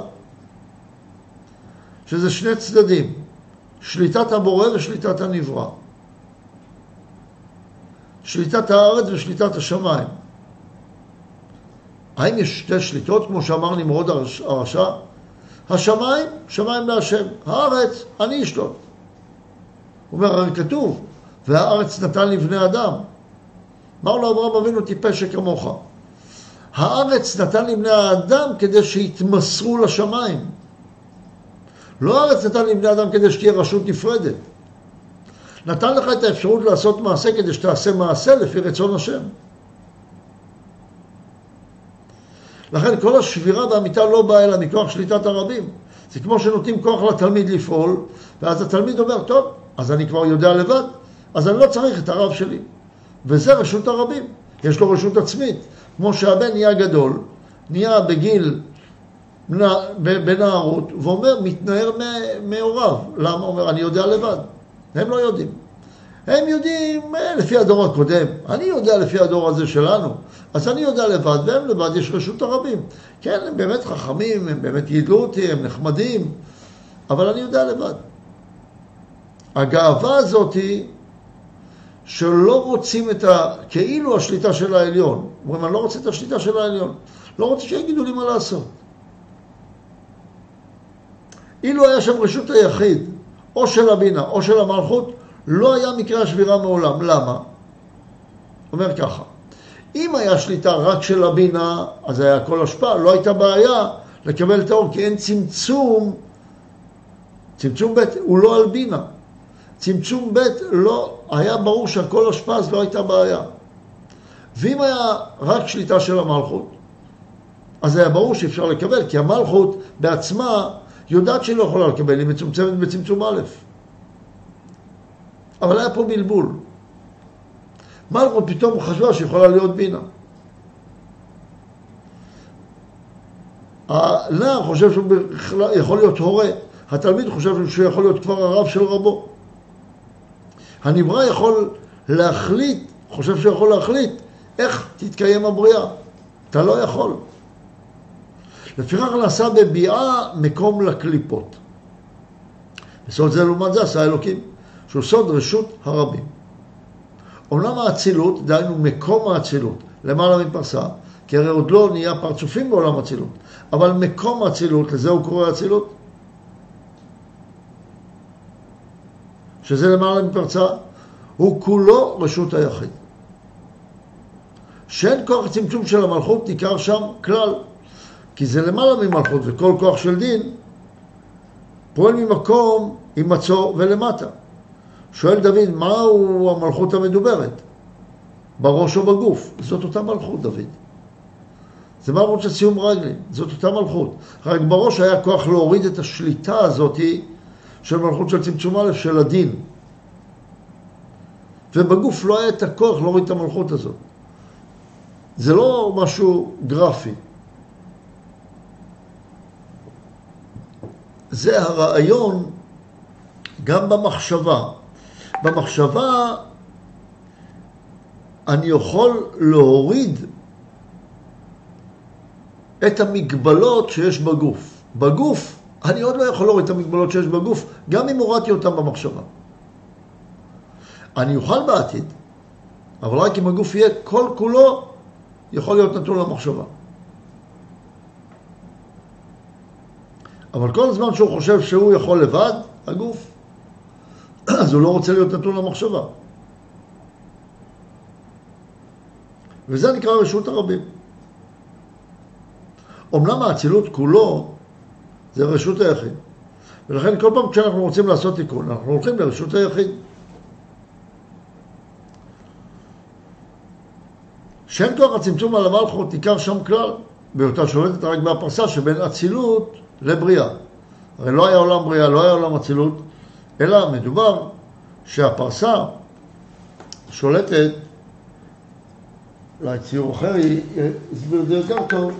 שזה שני צדדים. שליטת הבורא ושליטת הנברא. שליטת הארץ ושליטת השמיים. האם יש שתי שליטות, כמו שאמר נמרוד הרשע? השמיים, שמיים להשם. הארץ, אני אשלוט. הוא אומר, הרי כתוב, והארץ נתן לבני אדם. אמר לו אברהם אבינו, טיפש שכמוך. הארץ נתן לבני האדם כדי שיתמסרו לשמיים. לא הארץ נתן לבני אדם כדי שתהיה רשות נפרדת. נתן לך את האפשרות לעשות מעשה כדי שתעשה מעשה לפי רצון השם. לכן כל השבירה והמיטה לא באה אלא מכוח שליטת הרבים. זה כמו שנותנים כוח לתלמיד לפעול, ואז התלמיד אומר, טוב, אז אני כבר יודע לבד, אז אני לא צריך את הרב שלי. וזה רשות הרבים. יש לו רשות עצמית. כמו שהבן נהיה גדול, נהיה בגיל, בנערות, ואומר, מתנער מהוריו. למה? הוא אומר, אני יודע לבד. הם לא יודעים. הם יודעים לפי הדור הקודם. אני יודע לפי הדור הזה שלנו. אז אני יודע לבד, והם לבד יש רשות הרבים. כן, הם באמת חכמים, הם באמת גידלו אותי, הם נחמדים, אבל אני יודע לבד. הגאווה הזאת היא שלא רוצים את ה... כאילו השליטה של העליון. אומרים, אני לא רוצה את השליטה של העליון. לא רוצה שיגידו לי מה לעשות. אילו היה שם רשות היחיד, או של הבינה, או של המלכות, לא היה מקרה השבירה מעולם. למה? אומר ככה, אם היה שליטה רק של הבינה, אז היה כל השפעה, לא הייתה בעיה לקבל את האור, כי אין צמצום, צמצום ב' הוא לא על בינה. צמצום ב' לא, היה ברור שהכל השפעה, אז לא הייתה בעיה. ואם היה רק שליטה של המלכות, אז היה ברור שאפשר לקבל, כי המלכות בעצמה יודעת שהיא לא יכולה לקבל, היא מצומצמת בצמצום א'. אבל היה פה בלבול. מלכות פתאום חשבה שיכולה להיות בינה. הנער חושב שהוא יכול להיות הורה, התלמיד חושב שהוא יכול להיות כבר הרב של רבו. הנברא יכול להחליט, חושב שהוא יכול להחליט, איך תתקיים הבריאה. אתה לא יכול. לפיכך נעשה בביאה מקום לקליפות. בסוד זה לעומת זה עשה אלוקים, שהוא סוד רשות הרבים. אומנם האצילות, דהיינו מקום האצילות, למעלה מפרסה, כי הרי עוד לא נהיה פרצופים בעולם האצילות, אבל מקום האצילות, לזה הוא קורא האצילות, שזה למעלה מפרסה, הוא כולו רשות היחיד. שאין כוח צמצום של המלכות ניכר שם כלל, כי זה למעלה ממלכות, וכל כוח של דין פועל ממקום עם מצור ולמטה. שואל דוד, מהו המלכות המדוברת? בראש או בגוף? זאת אותה מלכות, דוד. זה מלכות של סיום רגלים, זאת אותה מלכות. רק בראש היה כוח להוריד את השליטה הזאת של מלכות של צמצום א' של הדין. ובגוף לא היה את הכוח להוריד את המלכות הזאת. זה לא משהו גרפי. זה הרעיון גם במחשבה. במחשבה אני יכול להוריד את המגבלות שיש בגוף. בגוף אני עוד לא יכול להוריד את המגבלות שיש בגוף, גם אם הורדתי אותם במחשבה. אני אוכל בעתיד, אבל רק אם הגוף יהיה כל כולו, יכול להיות נתון למחשבה. אבל כל הזמן שהוא חושב שהוא יכול לבד, הגוף, אז הוא לא רוצה להיות נתון למחשבה. וזה נקרא רשות הרבים. אומנם האצילות כולו זה רשות היחיד. ולכן כל פעם כשאנחנו רוצים לעשות תיקון, אנחנו הולכים לרשות היחיד. שאין כוח הצמצום על המלכות ניכר שם כלל, בהיותה שולטת רק בהפרסה שבין אצילות לבריאה. הרי לא היה עולם בריאה, לא היה עולם אצילות, אלא מדובר שהפרסה שולטת, אולי ציור אחר יסביר את זה יותר טוב,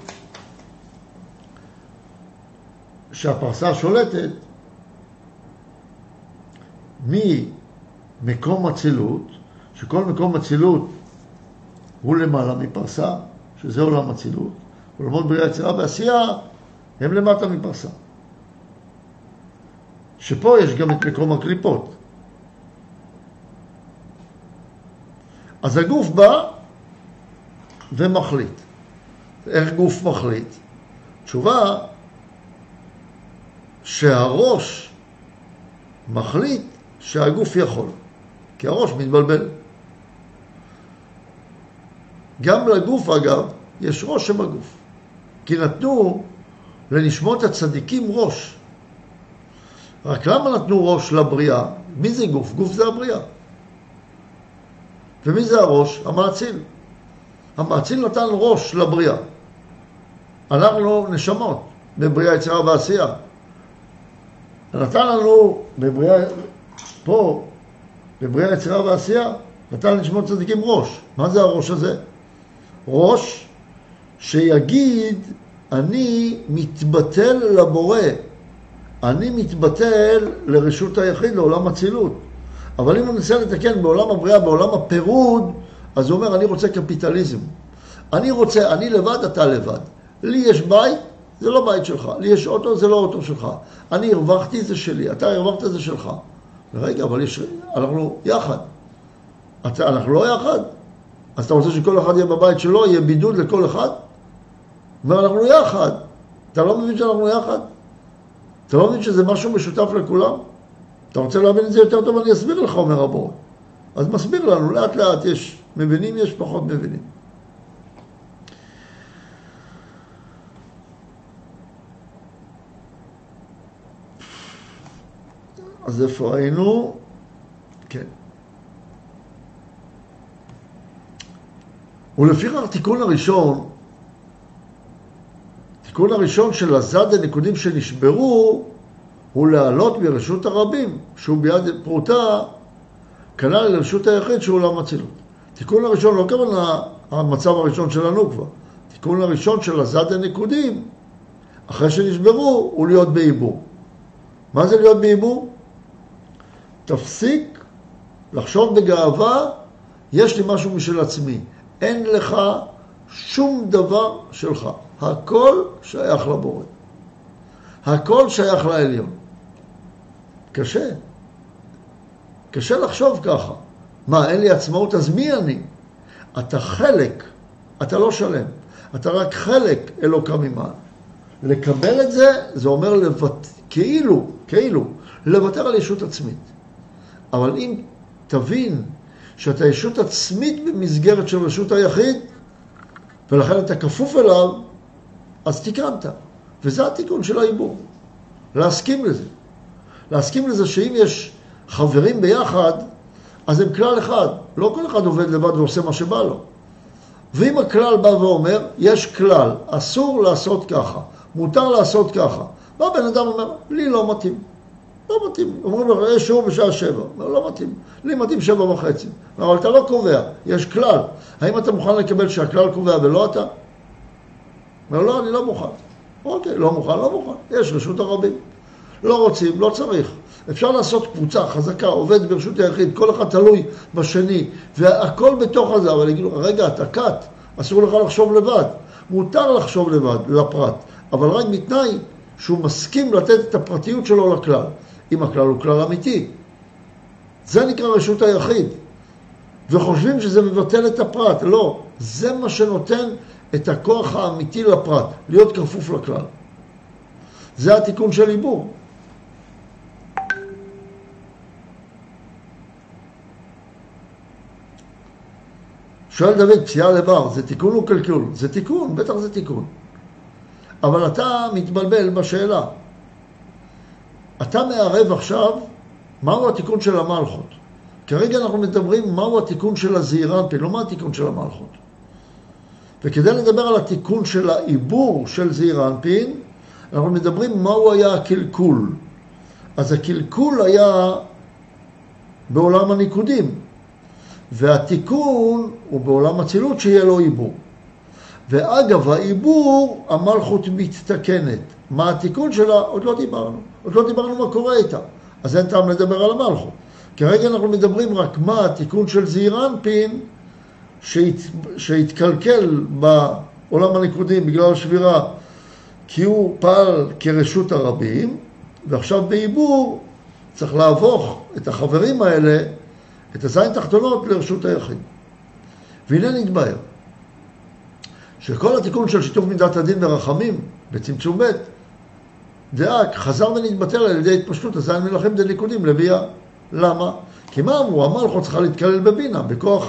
שהפרסה שולטת ממקום אצילות, שכל מקום אצילות הוא למעלה מפרסה, שזה עולם אצילות, עולמות בריאה, יצירה ועשייה הם למטה מפרסה. שפה יש גם את מקום הקליפות. אז הגוף בא ומחליט. איך גוף מחליט? תשובה שהראש מחליט שהגוף יכול, כי הראש מתבלבל. גם לגוף אגב יש ראש שבגוף, כי נתנו לנשמות הצדיקים ראש. רק למה נתנו ראש לבריאה? מי זה גוף? גוף זה הבריאה. ומי זה הראש? המאציל. המאציל נתן ראש לבריאה. אנחנו נשמות בבריאה, יצירה ועשייה. נתן לנו בבריאה, פה, בבריאה, יצירה ועשייה, נתן לנשמות צדיקים ראש. מה זה הראש הזה? ראש שיגיד, אני מתבטל לבורא. אני מתבטל לרשות היחיד, לעולם הצילות. אבל אם הוא ניסה לתקן בעולם הבריאה, בעולם הפירוד, אז הוא אומר, אני רוצה קפיטליזם. אני רוצה, אני לבד, אתה לבד. לי יש בית, זה לא בית שלך. לי יש אוטו, זה לא אוטו שלך. אני הרווחתי, זה שלי. אתה הרווחת, זה שלך. רגע, אבל יש, אנחנו יחד. אתה, אנחנו לא יחד. אז אתה רוצה שכל אחד יהיה בבית שלו, יהיה בידוד לכל אחד? אומר, אנחנו יחד. אתה לא מבין שאנחנו יחד? אתה לא מבין שזה משהו משותף לכולם? אתה רוצה להבין את זה יותר טוב, אני אסביר לך, אומר הבורא. אז מסביר לנו, לאט לאט יש מבינים, יש פחות מבינים. אז איפה היינו? כן. ולפיכך התיקון הראשון, התיקון הראשון של הזד הנקודים שנשברו, הוא לעלות ברשות הרבים, שהוא ביד פרוטה, כנ"ל לרשות היחיד שהוא עולם אצילות. תיקון הראשון, לא כמובן המצב הראשון שלנו כבר, תיקון הראשון של הזד הנקודים, אחרי שנשברו, הוא להיות בעיבור. מה זה להיות בעיבור? תפסיק לחשוב בגאווה, יש לי משהו משל עצמי. אין לך שום דבר שלך. הכל שייך לבורא. הכל שייך לעליון. קשה. קשה לחשוב ככה. מה, אין לי עצמאות? אז מי אני? אתה חלק, אתה לא שלם. אתה רק חלק אלוקה ממעל. לקבל את זה, זה אומר לבט... כאילו, כאילו, לוותר על ישות עצמית. אבל אם תבין שאתה ישות עצמית במסגרת של רשות היחיד, ולכן אתה כפוף אליו, אז תיקנת. וזה התיקון של העיבור. להסכים לזה. להסכים לזה שאם יש חברים ביחד, אז הם כלל אחד. לא כל אחד עובד לבד ועושה מה שבא לו. ואם הכלל בא ואומר, יש כלל, אסור לעשות ככה, מותר לעשות ככה. בא בן אדם אומר, לי לא מתאים. לא מתאים. אומרים לו, יש שיעור בשעה שבע. אומר, לא מתאים. לי מתאים שבע וחצי. אבל אתה לא קובע, יש כלל. האם אתה מוכן לקבל שהכלל קובע ולא אתה? אומר, לא, אני לא מוכן. אוקיי, לא מוכן, לא מוכן. יש רשות הרבים. לא רוצים, לא צריך. אפשר לעשות קבוצה חזקה, עובד ברשות היחיד, כל אחד תלוי בשני, והכל בתוך הזה, אבל יגידו, רגע, אתה קט, אסור לך לחשוב לבד. מותר לחשוב לבד, לפרט, אבל רק בתנאי שהוא מסכים לתת את הפרטיות שלו לכלל, אם הכלל הוא כלל אמיתי. זה נקרא רשות היחיד. וחושבים שזה מבטל את הפרט. לא, זה מה שנותן את הכוח האמיתי לפרט, להיות כפוף לכלל. זה התיקון של עיבור. שואל דוד, פסיעה לבר, זה תיקון או קלקול? זה תיקון, בטח זה תיקון. אבל אתה מתבלבל בשאלה. אתה מערב עכשיו, מהו התיקון של המלכות? כרגע אנחנו מדברים מהו התיקון של הזעירנפין, לא מה התיקון של המלכות. וכדי לדבר על התיקון של העיבור של זעירנפין, אנחנו מדברים מהו היה הקלקול. אז הקלקול היה בעולם הניקודים. והתיקון הוא בעולם הצילות שיהיה לו עיבור. ואגב העיבור, המלכות מתתקנת. מה התיקון שלה? עוד לא דיברנו. עוד לא דיברנו מה קורה איתה. אז אין טעם לדבר על המלכות. כרגע אנחנו מדברים רק מה התיקון של זעירנפין שהת... שהתקלקל בעולם הניקודים בגלל השבירה, כי הוא פעל כרשות הרבים, ועכשיו בעיבור צריך להפוך את החברים האלה, את הזין תחתונות לרשות היחיד. והנה נתבהר, שכל התיקון של שיתוף מידת הדין ורחמים, בצמצום ב' דאק, חזר ונתבטל על ידי התפשטות הזין מלאכים דניקודים לביאה. למה? כי מה אמרו? המלכות צריכה להתקלל בבינה, בכוח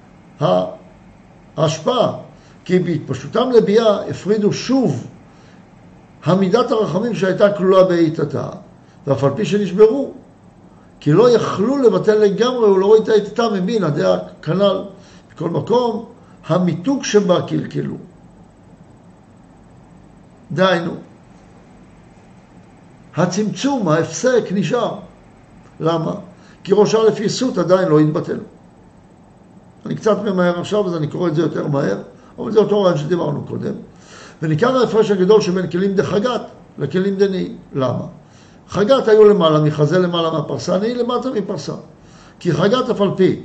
ההשפעה. כי בהתפשטותם לביאה הפרידו שוב המידת הרחמים שהייתה כלולה בעיתתה, ואף על פי שנשברו, כי לא יכלו לבטל לגמרי ולא ראיתה איתתה מבינה, דעה כנ"ל. בכל מקום, המיתוג שבה קלקלו. דהיינו, הצמצום, ההפסק נשאר. למה? כי ראש א' יסות עדיין לא התבטל. אני קצת ממהר עכשיו, אז אני קורא את זה יותר מהר, אבל זה אותו רעיון שדיברנו קודם. וניכר ההפרש הגדול שבין כלים דחגת לכלים דנאי. למה? חגת היו למעלה מחזה למעלה מהפרסה, נאי למטה מפרסה. כי חגת אף על פי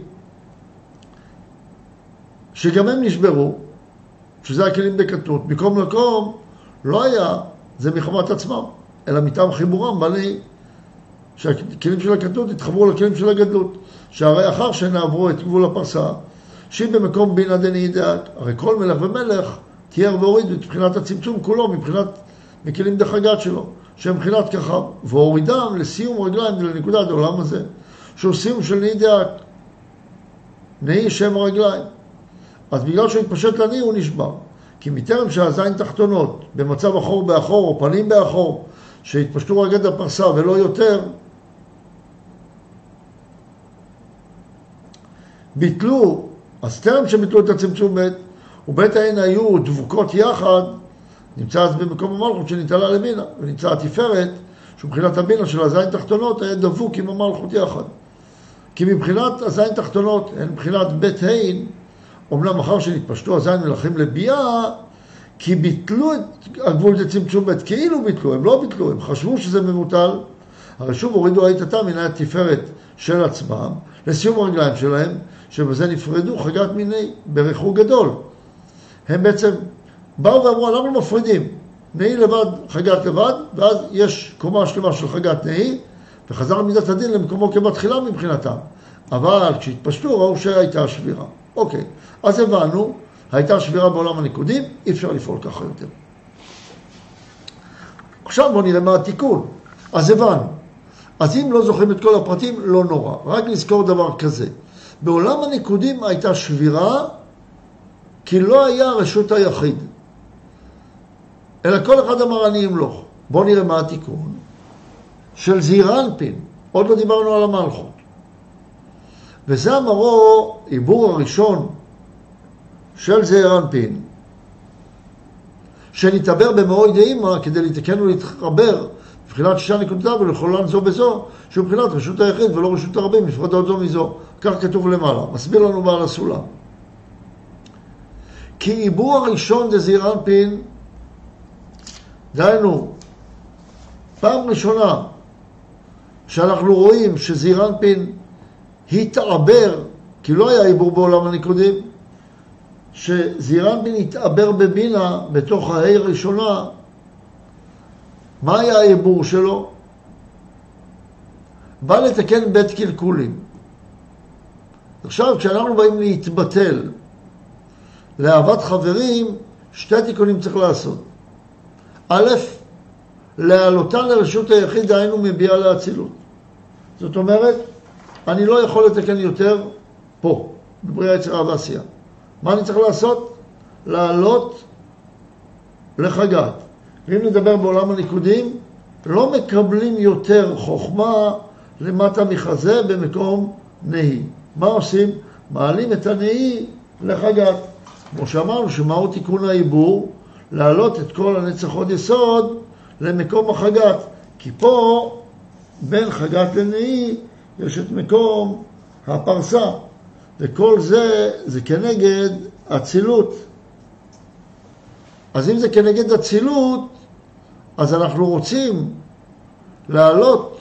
שגם הם נשברו, שזה הכלים דקטנות, מקום לקום לא היה זה מחמת עצמם, אלא מטעם חיבורם בני שהכלים של הקטנות התחברו לכלים של הגדלות, שהרי אחר שנעברו את גבול הפרסה, שהיא במקום בינה דנאי דעת, הרי כל מלך ומלך תיאר והוריד מבחינת הצמצום כולו, מבחינת מכלים דחגת שלו, שהם מבחינת ככה, והורידם לסיום רגליים ולנקודת העולם הזה, שהוא סיום של נאי דעת, נאי שם רגליים. אז בגלל שהוא התפשט לנאי הוא נשבר. כי מטרם שהזין תחתונות במצב אחור באחור או פנים באחור, שהתפשטו רגד הפרסה ולא יותר, ביטלו, אז טרם שביטלו את הצמצום בית, ובית ההן היו דבוקות יחד, נמצא אז במקום המלכות שנתעלה לבינה, ונמצא התפארת, שמבחינת הבינה של הזין תחתונות היה דבוק עם המלכות יחד. כי מבחינת הזין תחתונות, הן מבחינת בית ההן, אומנם אחר שנתפשטו הזין מלכים לביאה, כי ביטלו את הגבול לצמצום ב', כאילו ביטלו, הם לא ביטלו, הם חשבו שזה מבוטל, הרי שוב הורידו היתתה מן התפארת של עצמם, לסיום הרגליים שלהם, שבזה נפרדו חגת מיני בריחוק גדול. הם בעצם באו ואמרו, אנחנו מפרידים, נהי לבד, חגת לבד, ואז יש קומה שלמה של חגת נהי, וחזר מידת הדין למקומו כבתחילה מבחינתם. אבל כשהתפשטו ראו שהייתה שבירה. אוקיי, אז הבנו, הייתה שבירה בעולם הניקודים, אי אפשר לפעול ככה יותר. עכשיו בואו נראה מה התיקון. אז הבנו. אז אם לא זוכרים את כל הפרטים, לא נורא. רק נזכור דבר כזה. בעולם הניקודים הייתה שבירה, כי לא היה רשות היחיד. אלא כל אחד אמר אני אמלוך. בואו נראה מה התיקון. של זעיר אנפין. עוד לא דיברנו על המלכות. וזה אמרו, עיבור הראשון של זעיר אנפין, שנתעבר במאוי דאימא כדי לתקן ולהתחבר מבחינת שישה נקודותיו ולכלולן זו בזו, שהוא מבחינת רשות היחיד ולא רשות הרבים, נפרדות זו מזו. כך כתוב למעלה. מסביר לנו בעל הסולם. כי עיבור הראשון דזעיר אנפין, דהיינו, פעם ראשונה שאנחנו רואים שזעיר אנפין התעבר, כי לא היה עיבור בעולם הניקודים, שזעיר אנפין התעבר בבינה בתוך ההי הראשונה. מה היה העיבור שלו? בא לתקן בית קלקולים. עכשיו כשאנחנו באים להתבטל לאהבת חברים, שתי תיקונים צריך לעשות. א', להעלותן לרשות היחיד, דהיינו מביאה לאצילות. זאת אומרת, אני לא יכול לתקן יותר פה, בבריאה יצירה ועשייה. מה אני צריך לעשות? לעלות לחגת. ואם נדבר בעולם הניקודים, לא מקבלים יותר חוכמה למטה מחזה במקום נהי. מה עושים? מעלים את הנהי לחגת. כמו שאמרנו, שמהו תיקון העיבור? להעלות את כל הנצח עוד יסוד למקום החגת. כי פה, בין חגת לנהי, יש את מקום הפרסה. וכל זה, זה כנגד אצילות. אז אם זה כנגד אצילות, אז אנחנו רוצים להעלות,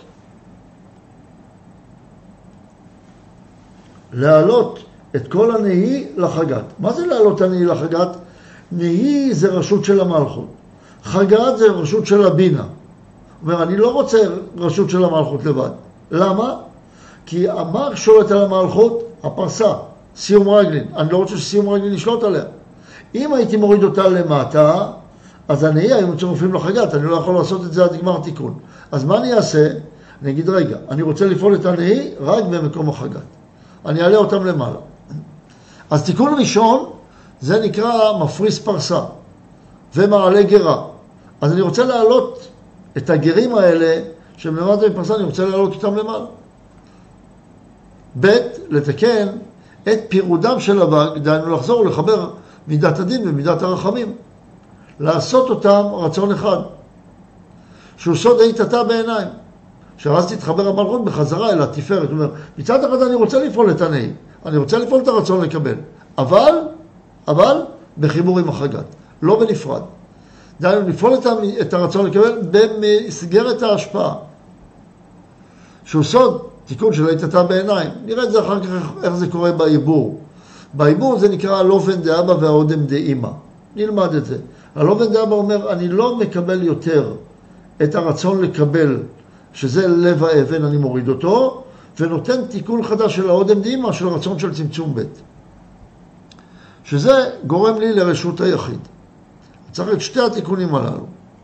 להעלות את כל הנהי לחגת. מה זה להעלות הנהי לחגת? נהי זה רשות של המלכות. חגת זה רשות של הבינה. אומר, אני לא רוצה רשות של המלכות לבד. למה? כי המלך שולט על המלכות, הפרסה, סיום רגלין. אני לא רוצה שסיום רגלין ישלוט עליה. אם הייתי מוריד אותה למטה, אז הנהי היו מצורפים לחגת. אני לא יכול לעשות את זה עד גמר תיקון. אז מה אני אעשה? אני אגיד, רגע, אני רוצה לפעול את הנהי רק במקום החגת. אני אעלה אותם למעלה. אז תיקון ראשון, זה נקרא מפריס פרסה ומעלה גרה. אז אני רוצה להעלות את הגרים האלה, שהם למטה מפרסה, אני רוצה להעלות אותם למעלה. ב', לתקן את פירודם של הבג, דהיינו לחזור ולחבר מידת הדין ומידת הרחמים. לעשות אותם רצון אחד, שהוא סוד היתתה בעיניים. שאז תתחבר המלכות בחזרה אל התפארת. זאת אומרת, מצד אחד אני רוצה לפעול את הנהי, אני רוצה לפעול את הרצון לקבל, אבל, אבל בחיבור עם החגת, לא בנפרד. דהיינו, לפעול את הרצון לקבל במסגרת ההשפעה. שהוא סוד תיקון של היתתה בעיניים. נראה את זה אחר כך איך זה קורה בעיבור. בעיבור זה נקרא הלובן דאבא והאודם דאמא. נלמד את זה. הלובן דאבא אומר, אני לא מקבל יותר את הרצון לקבל, שזה לב האבן, אני מוריד אותו, ונותן תיקון חדש של האודם דאמא, של רצון של צמצום בית. שזה גורם לי לרשות היחיד. צריך את שתי התיקונים הללו.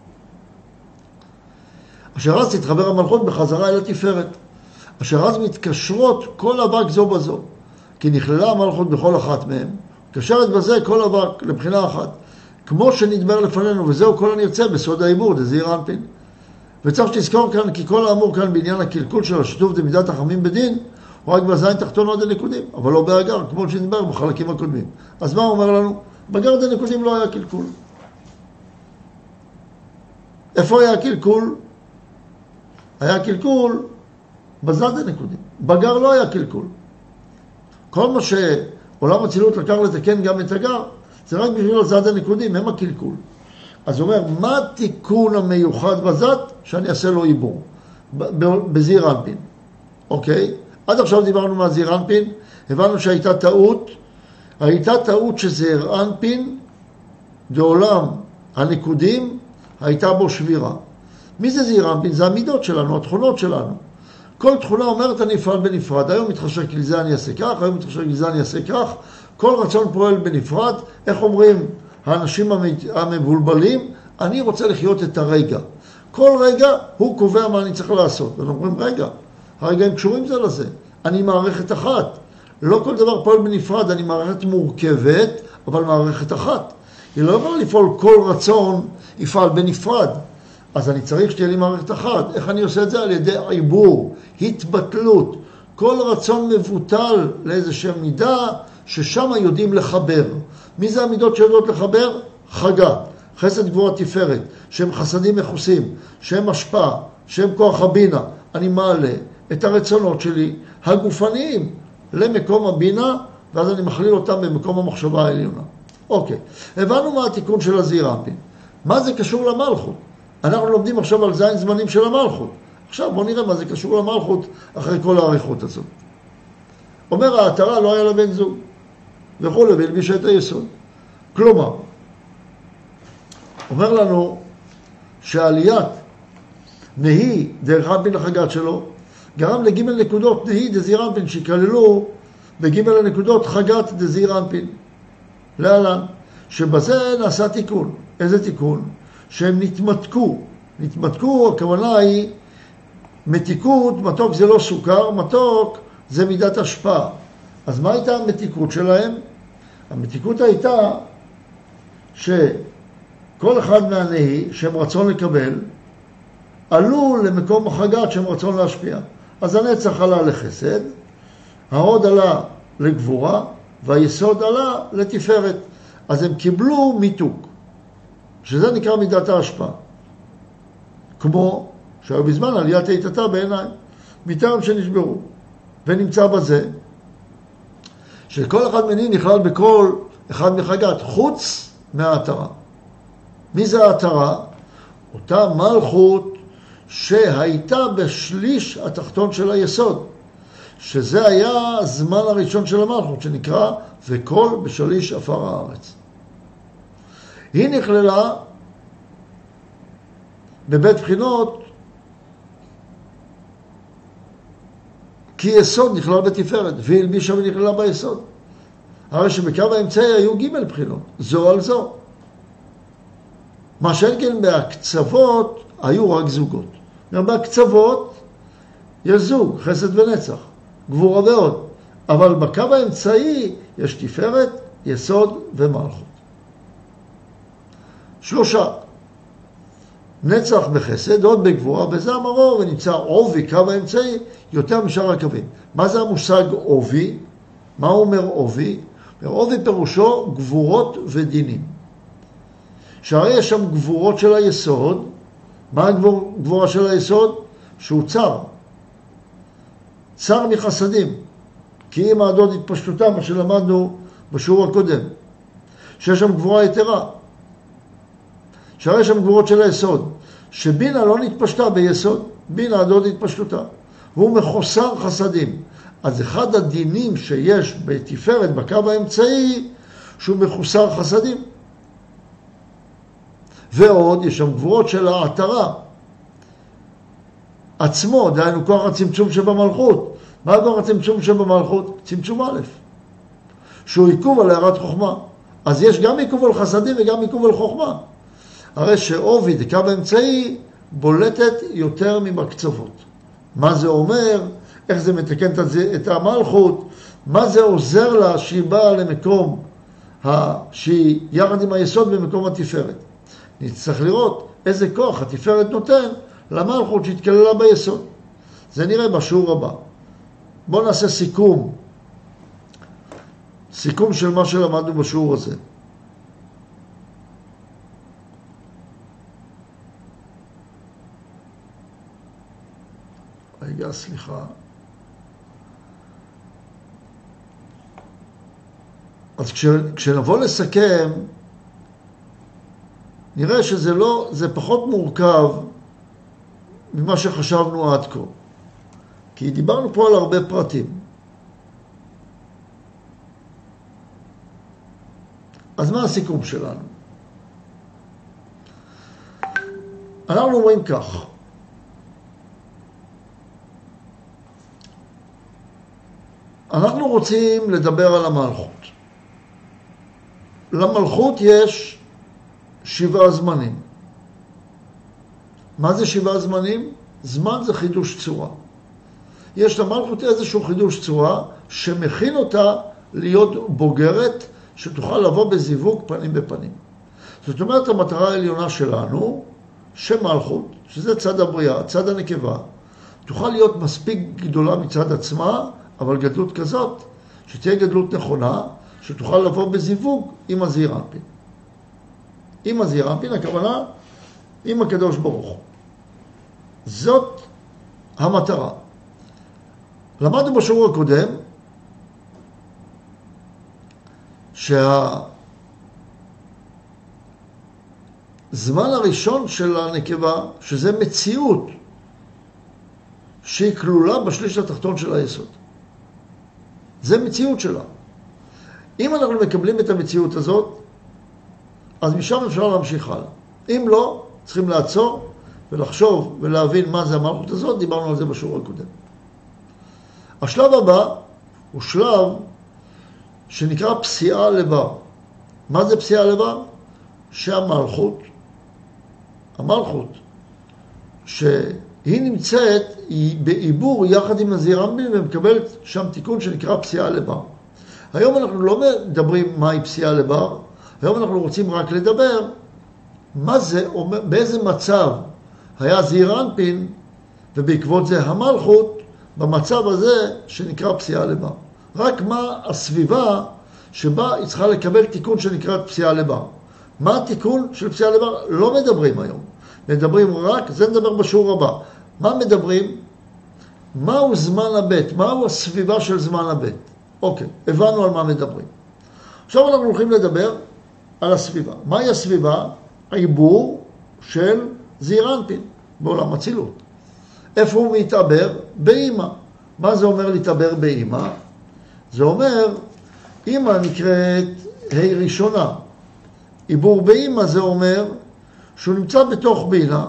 אשר אז תתחבר המלכות בחזרה אל התפארת. אשר אז מתקשרות כל אבק זו בזו. כי נכללה המלכות בכל אחת מהם. קשרת בזה כל אבק לבחינה אחת. כמו שנדבר לפנינו, וזהו כל הנרצה בסוד העיבור, דזעיר אנפין. וצריך שתזכור כאן, כי כל האמור כאן בעניין הקלקול של השיתוף דמידת החכמים בדין, הוא רק בזין תחתון עוד הנקודים, אבל לא באגר, כמו שנדבר בחלקים הקודמים. אז מה הוא אומר לנו? בגר דנקודים לא היה קלקול. איפה היה קלקול? היה קלקול בזד דנקודים. בגר לא היה קלקול. כל מה שעולם הצילות לקח לתקן גם את הגר, זה רק בשביל הזד הנקודים, הם הקלקול. אז הוא אומר, מה התיקון המיוחד בזד? שאני אעשה לו עיבור, בזעיר אנפין. אוקיי? עד עכשיו דיברנו מה זעיר אנפין, הבנו שהייתה טעות, הייתה טעות שזעיר אנפין, בעולם הנקודים, הייתה בו שבירה. מי זה זעיר אנפין? זה המידות שלנו, התכונות שלנו. כל תכונה אומרת אני אפעל בנפרד, היום מתחשק לזה אני אעשה כך, היום מתחשק לזה אני אעשה כך, כל רצון פועל בנפרד, איך אומרים האנשים המבולבלים, אני רוצה לחיות את הרגע. כל רגע הוא קובע מה אני צריך לעשות. ואנחנו אומרים, רגע, הרגעים קשורים זה לזה. אני מערכת אחת. לא כל דבר פועל בנפרד, אני מערכת מורכבת, אבל מערכת אחת. היא לא יכולה לפעול כל רצון, יפעל בנפרד. אז אני צריך שתהיה לי מערכת אחת. איך אני עושה את זה? על ידי עיבור, התבטלות. כל רצון מבוטל לאיזושהי מידה, ששם יודעים לחבר. מי זה המידות שיודעות לחבר? חגה, חסד גבורה תפארת, שהם חסדים מכוסים, שהם השפעה, שהם כוח הבינה. אני מעלה את הרצונות שלי הגופניים למקום הבינה, ואז אני מכליל אותם במקום המחשבה העליונה. אוקיי, הבנו מה התיקון של הזעיר אנפין. מה זה קשור למלכות? אנחנו לומדים עכשיו על זין זמנים של המלכות. עכשיו בואו נראה מה זה קשור למלכות אחרי כל העריכות הזאת. אומר העטרה לא היה לה בן זוג, וכו' והלבישה את היסוד. כלומר, אומר לנו שעליית נהי דרך אנפין לחגת שלו, גרם לג' נקודות נהי דזעיר אנפין שכללו בג' הנקודות חגת דזעיר אנפין. להלן, שבזה נעשה תיקון. איזה תיקון? שהם נתמתקו. נתמתקו, הכוונה היא מתיקות, מתוק זה לא סוכר, מתוק זה מידת השפעה. אז מה הייתה המתיקות שלהם? המתיקות הייתה שכל אחד מהנהי שהם רצון לקבל, עלו למקום החגת שהם רצון להשפיע. אז הנצח עלה לחסד, ההוד עלה לגבורה, והיסוד עלה לתפארת. אז הם קיבלו מיתוק, שזה נקרא מידת ההשפעה. כמו שהיו בזמן עליית איתתה בעיניים, מטעם שנשברו. ונמצא בזה, שכל אחד מני נכלל בכל אחד מחגת, חוץ מהעטרה. מי זה העטרה? אותה מלכות שהייתה בשליש התחתון של היסוד, שזה היה הזמן הראשון של המלכות, שנקרא וכל בשליש עפר הארץ. היא נכללה בבית בחינות, כי יסוד נכלל בתפארת, והיא הלבישה ונכללה ביסוד. הרי שבקו האמצעי היו ג' בחינות, זו על זו. מה שאין כן בהקצוות היו רק זוגות. גם בהקצוות יש זוג, חסד ונצח, גבורה ועוד. אבל בקו האמצעי יש תפארת, יסוד ומלכות. שלושה. נצח בחסד, עוד בגבורה, וזה המרור, ונמצא עובי, קו האמצעי, יותר משאר הקווים. מה זה המושג עובי? מה הוא אומר עובי? עובי פירושו גבורות ודינים. שהרי יש שם גבורות של היסוד. מה הגבורה של היסוד? שהוא צר. צר מחסדים. כי אם העדות התפשטותם, מה שלמדנו בשיעור הקודם. שיש שם גבורה יתרה. שהרי יש שם גבורות של היסוד. שבינה לא נתפשטה ביסוד, בינה העדות התפשטותה. והוא מחוסר חסדים. אז אחד הדינים שיש בתפארת בקו האמצעי, שהוא מחוסר חסדים. ועוד יש שם גבורות של העטרה עצמו, דהיינו כוח הצמצום שבמלכות. מה כוח הצמצום שבמלכות? צמצום א', שהוא עיכוב על הערת חוכמה. אז יש גם עיכוב על חסדים וגם עיכוב על חוכמה. הרי שעובי דקה באמצעי בולטת יותר מבקצוות. מה זה אומר? איך זה מתקן את המלכות? מה זה עוזר לה שהיא באה למקום, שהיא יחד עם היסוד במקום התפארת? נצטרך לראות איזה כוח התפארת נותן למלכות שהתכללה ביסוד. זה נראה בשיעור הבא. בואו נעשה סיכום. סיכום של מה שלמדנו בשיעור הזה. רגע, סליחה. אז כש, כשנבוא לסכם, נראה שזה לא, זה פחות מורכב ממה שחשבנו עד כה. כי דיברנו פה על הרבה פרטים. אז מה הסיכום שלנו? אנחנו אומרים כך. אנחנו רוצים לדבר על המלכות. למלכות יש שבעה זמנים. מה זה שבעה זמנים? זמן זה חידוש צורה. יש למלכות איזשהו חידוש צורה שמכין אותה להיות בוגרת, שתוכל לבוא בזיווג פנים בפנים. זאת אומרת, המטרה העליונה שלנו, שמלכות, שזה צד הבריאה, צד הנקבה, תוכל להיות מספיק גדולה מצד עצמה, אבל גדלות כזאת, שתהיה גדלות נכונה, שתוכל לבוא בזיווג עם הזעיר אנפין. עם הזעיר אנפין, הכוונה, עם הקדוש ברוך הוא. זאת המטרה. למדנו בשיעור הקודם, שהזמן הראשון של הנקבה, שזה מציאות, שהיא כלולה בשליש התחתון של היסוד. זה מציאות שלה. אם אנחנו מקבלים את המציאות הזאת, אז משם אפשר להמשיך הלאה. אם לא, צריכים לעצור ולחשוב ולהבין מה זה המלכות הזאת, דיברנו על זה בשיעור הקודם. השלב הבא הוא שלב שנקרא פסיעה לבר. מה זה פסיעה לבר? שהמלכות, המלכות, שהיא נמצאת, היא בעיבור יחד עם הזעיר אנפין ומקבלת שם תיקון שנקרא פסיעה לבר. היום אנחנו לא מדברים מהי פסיעה לבר, היום אנחנו רוצים רק לדבר מה זה, באיזה מצב היה זעיר אנפין ובעקבות זה המלכות במצב הזה שנקרא פסיעה לבר. רק מה הסביבה שבה היא צריכה לקבל תיקון שנקרא פסיעה לבר. מה התיקון של פסיעה לבר? לא מדברים היום. מדברים רק, זה נדבר בשיעור הבא. מה מדברים? מהו זמן הבית? מהו הסביבה של זמן הבית? אוקיי, הבנו על מה מדברים. עכשיו אנחנו הולכים לדבר על הסביבה. מהי הסביבה? העיבור של זעיר אנפין בעולם אצילות. איפה הוא מתעבר? באמא. מה זה אומר להתעבר באמא? זה אומר, אמא נקראת ה' ראשונה. עיבור באמא זה אומר שהוא נמצא בתוך בינה.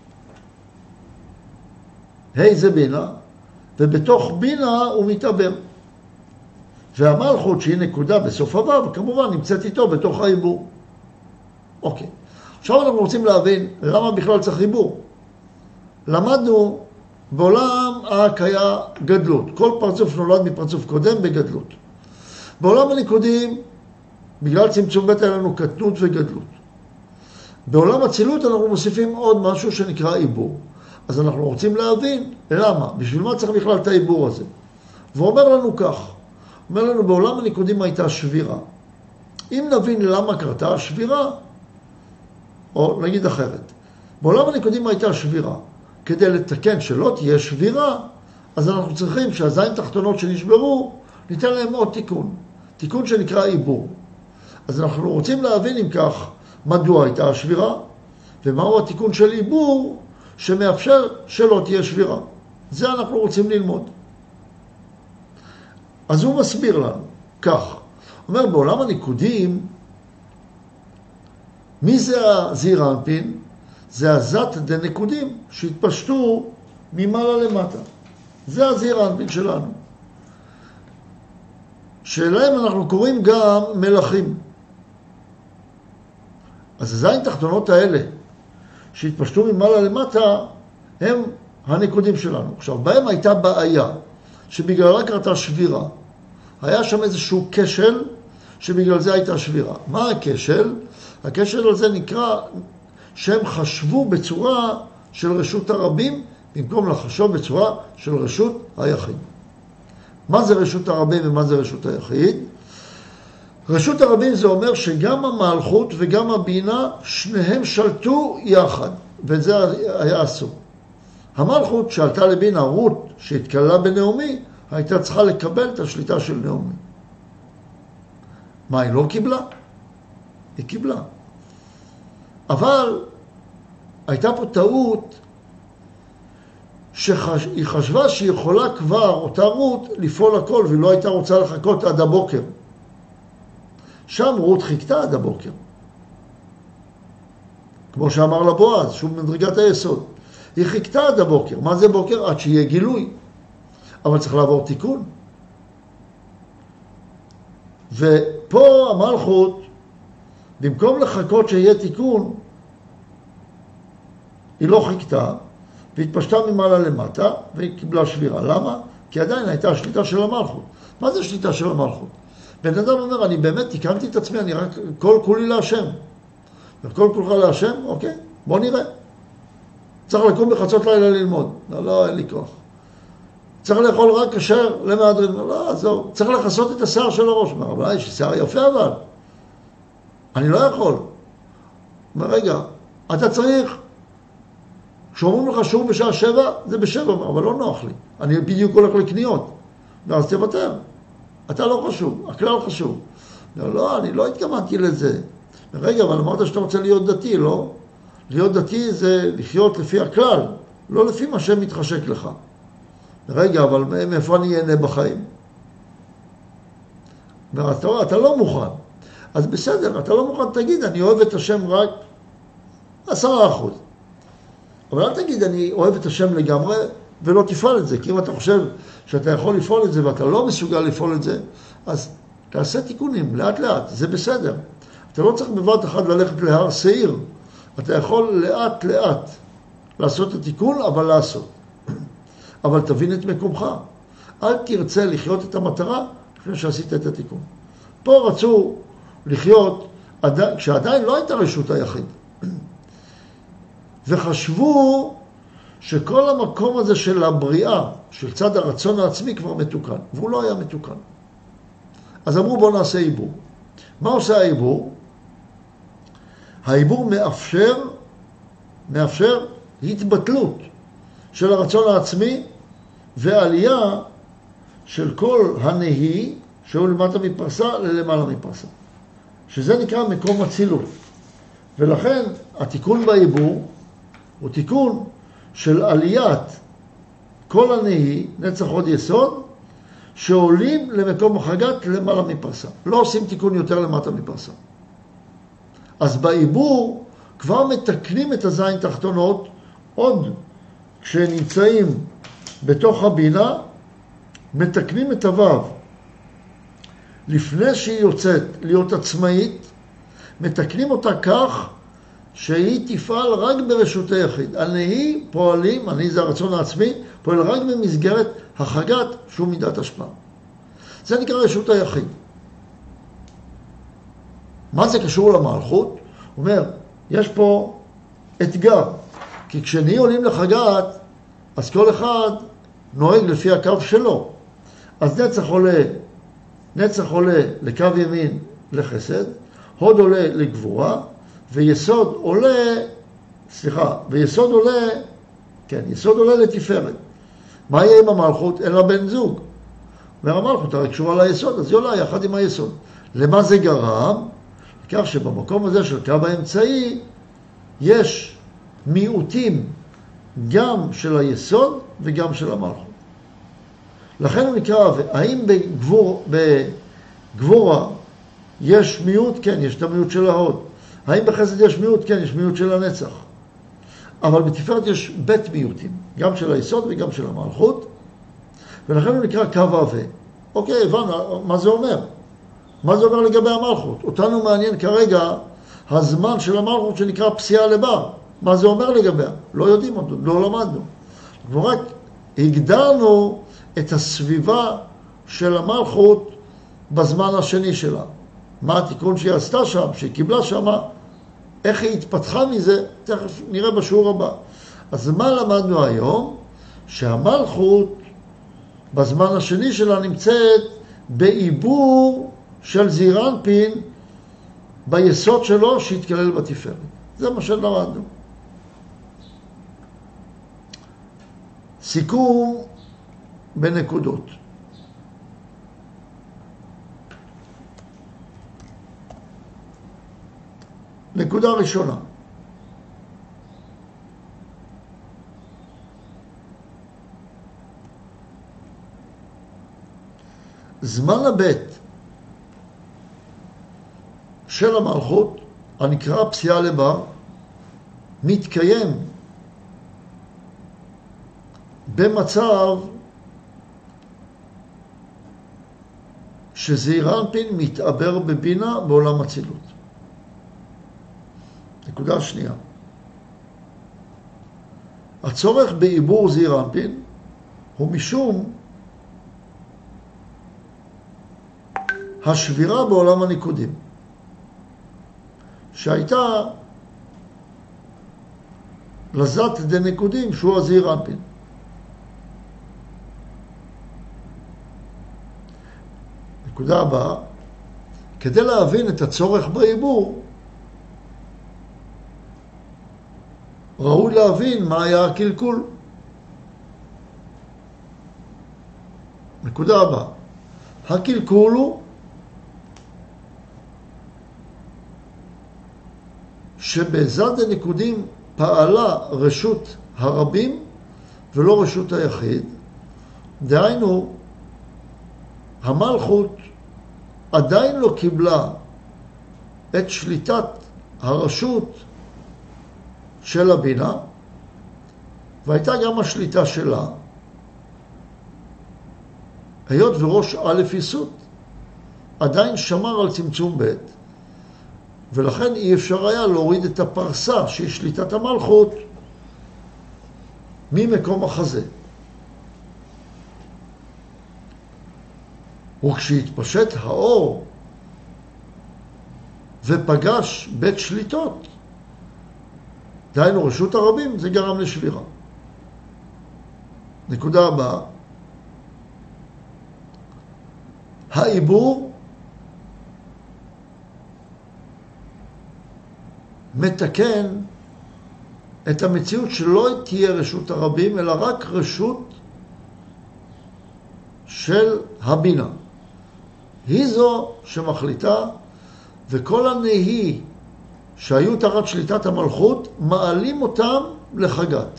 ה' זה בינה, ובתוך בינה הוא מתעבר. והמלכות שהיא נקודה בסוף הוו, כמובן נמצאת איתו בתוך העיבור. אוקיי. עכשיו אנחנו רוצים להבין למה בכלל צריך עיבור. למדנו בעולם ההקיה גדלות. כל פרצוף נולד מפרצוף קודם בגדלות. בעולם הניקודים, בגלל צמצום בית היה לנו קטנות וגדלות. בעולם אצילות אנחנו מוסיפים עוד משהו שנקרא עיבור. אז אנחנו רוצים להבין למה, בשביל מה צריך בכלל את העיבור הזה. והוא אומר לנו כך, אומר לנו בעולם הניקודים הייתה שבירה. אם נבין למה קרתה השבירה, או נגיד אחרת, בעולם הניקודים הייתה שבירה. כדי לתקן שלא תהיה שבירה, אז אנחנו צריכים שהזין תחתונות שנשברו, ניתן להם עוד תיקון. תיקון שנקרא עיבור. אז אנחנו רוצים להבין אם כך, מדוע הייתה השבירה, ומהו התיקון של עיבור שמאפשר שלא תהיה שבירה. זה אנחנו רוצים ללמוד. אז הוא מסביר לנו, כך. הוא אומר, בעולם הניקודים, מי זה הזעיר אנפין? זה הזת דנקודים שהתפשטו ממעלה למטה. זה הזעיר אנפין שלנו. שלהם אנחנו קוראים גם מלכים. אז הזין תחתונות האלה שהתפשטו ממעלה למטה הם הנקודים שלנו. עכשיו, בהם הייתה בעיה שבגללה קרתה שבירה. היה שם איזשהו כשל שבגלל זה הייתה שבירה. מה הכשל? הכשל הזה נקרא שהם חשבו בצורה של רשות הרבים במקום לחשוב בצורה של רשות היחיד. מה זה רשות הרבים ומה זה רשות היחיד? רשות הרבים זה אומר שגם המלכות וגם הבינה שניהם שלטו יחד, וזה היה אסור. המלכות שעלתה לבינה, רות שהתקללה בנעמי, הייתה צריכה לקבל את השליטה של נעמי. מה, היא לא קיבלה? היא קיבלה. אבל הייתה פה טעות שהיא חשבה שהיא יכולה כבר, אותה רות, לפעול הכל, והיא לא הייתה רוצה לחכות עד הבוקר. שם רות חיכתה עד הבוקר. כמו שאמר לבועז, שוב מדרגת היסוד. היא חיכתה עד הבוקר. מה זה בוקר? עד שיהיה גילוי. אבל צריך לעבור תיקון. ופה המלכות, במקום לחכות שיהיה תיקון, היא לא חיכתה, והתפשטה ממעלה למטה, והיא קיבלה שבירה. למה? כי עדיין הייתה השליטה של המלכות. מה זה השליטה של המלכות? בן אדם אומר, אני באמת תיקנתי את עצמי, אני רק כל כולי להשם. וכל כולך להשם, אוקיי, בוא נראה. צריך לקום בחצות לילה ללמוד. לא, לא, אין לי כוח. צריך לאכול רק כשר למהדרין. לא, עזוב. צריך לחסות את השיער של הראש. אומר, אבל יש שיער יפה אבל. אני לא יכול. אומר, רגע, אתה צריך, שאומרים לך שהוא בשעה שבע, זה בשבע, אבל לא נוח לי. אני בדיוק הולך לקניות. ואז תוותר. אתה לא חשוב, הכלל חשוב. לא, לא, אני לא התכוונתי לזה. רגע, אבל אמרת שאתה רוצה להיות דתי, לא? להיות דתי זה לחיות לפי הכלל, לא לפי מה שמתחשק לך. רגע, אבל מאיפה אני אהנה בחיים? אתה, אתה לא מוכן. אז בסדר, אתה לא מוכן, תגיד, אני אוהב את השם רק עשרה אחוז. אבל אל תגיד, אני אוהב את השם לגמרי, ולא תפעל את זה. כי אם אתה חושב שאתה יכול לפעול את זה, ואתה לא מסוגל לפעול את זה, אז תעשה תיקונים, לאט לאט, זה בסדר. אתה לא צריך בבת אחד ללכת להר שעיר. אתה יכול לאט לאט לעשות את התיקון, אבל לעשות. אבל תבין את מקומך. אל תרצה לחיות את המטרה לפני שעשית את התיקון. פה רצו לחיות, כשעדיין לא הייתה רשות היחיד. וחשבו שכל המקום הזה של הבריאה, של צד הרצון העצמי כבר מתוקן. והוא לא היה מתוקן. אז אמרו בוא נעשה עיבור. מה עושה העיבור? העיבור מאפשר, מאפשר התבטלות של הרצון העצמי ועלייה של כל הנהי שהוא למטה מפרסה ללמעלה מפרסה. שזה נקרא מקום הצילות. ולכן התיקון בעיבור הוא תיקון של עליית כל הנהי, נצח עוד יסוד, שעולים למקום החגת למעלה מפרסה. לא עושים תיקון יותר למטה מפרסה. אז בעיבור כבר מתקנים את הזין תחתונות, עוד כשנמצאים בתוך הבינה, מתקנים את הוו. לפני שהיא יוצאת להיות עצמאית, מתקנים אותה כך שהיא תפעל רק ברשות היחיד. הנהי פועלים, הנהי זה הרצון העצמי, פועל רק במסגרת החגת שהוא מידת השפעה. זה נקרא רשות היחיד. מה זה קשור למלכות? הוא אומר, יש פה אתגר, כי כשנהי עולים לחגת, אז כל אחד נוהג לפי הקו שלו. אז נצח עולה, נצח עולה לקו ימין לחסד, הוד עולה לגבורה, ויסוד עולה, סליחה, ויסוד עולה, כן, יסוד עולה לתפארת. מה יהיה עם המלכות? אין לה בן זוג. אומר המלכות, הרי קשורה ליסוד, אז היא עולה יחד עם היסוד. למה זה גרם? כך שבמקום הזה של קו האמצעי, יש מיעוטים גם של היסוד וגם של המלכות. לכן הוא נקרא, האם בגבור, בגבורה יש מיעוט? כן, יש את המיעוט של ההוד. האם בחסד יש מיעוט? כן, יש מיעוט של הנצח. אבל בתפארת יש בית מיעוטים, גם של היסוד וגם של המלכות, ולכן הוא נקרא קו הווה. אוקיי, הבנו, מה זה אומר? מה זה אומר לגבי המלכות? אותנו מעניין כרגע הזמן של המלכות שנקרא פסיעה לבר. מה זה אומר לגביה? לא יודעים אותו, לא למדנו. ורק הגדרנו את הסביבה של המלכות בזמן השני שלה. מה התיקון שהיא עשתה שם, שהיא קיבלה שם, איך היא התפתחה מזה, תכף נראה בשיעור הבא. אז מה למדנו היום? שהמלכות בזמן השני שלה נמצאת בעיבור של זעיר אנפין ביסוד שלו שהתקלל בתפארת. זה מה שלמדנו. סיכום בנקודות. נקודה ראשונה. זמן הבית של המלכות, הנקרא פסיעה לבר, מתקיים במצב שזעיר אנפין מתעבר בבינה בעולם הצילות. נקודה שנייה. הצורך בעיבור זעיר אנפין הוא משום השבירה בעולם הניקודים, שהייתה לזת דנקודים שהוא הזעיר אנפין. נקודה הבאה, כדי להבין את הצורך בעיבור, ראוי להבין מה היה הקלקול. נקודה הבאה, הקלקול הוא שבזת דנקודים פעלה רשות הרבים ולא רשות היחיד. דהיינו, המלכות עדיין לא קיבלה את שליטת הרשות של הבינה, והייתה גם השליטה שלה, היות וראש א' יסוד עדיין שמר על צמצום ב', ולכן אי אפשר היה להוריד את הפרסה שהיא שליטת המלכות ממקום החזה. וכשהתפשט האור ופגש בית שליטות, דהיינו רשות הרבים, זה גרם לשבירה. נקודה הבאה, העיבור מתקן את המציאות שלא תהיה רשות הרבים, אלא רק רשות של הבינה. היא זו שמחליטה, וכל הנהי שהיו תחת שליטת המלכות, מעלים אותם לחגת.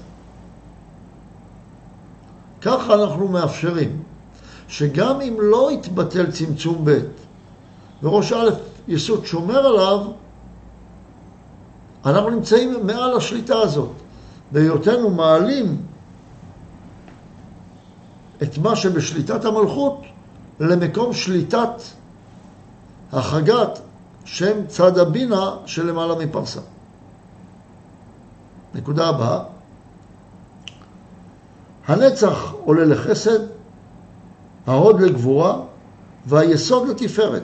ככה אנחנו מאפשרים, שגם אם לא יתבטל צמצום ב' וראש א' יסוד שומר עליו, אנחנו נמצאים מעל השליטה הזאת. בהיותנו מעלים את מה שבשליטת המלכות למקום שליטת החגת, שם צד הבינה של למעלה מפרסה. נקודה הבאה, הנצח עולה לחסד, ההוד לגבורה והיסוד לתפארת.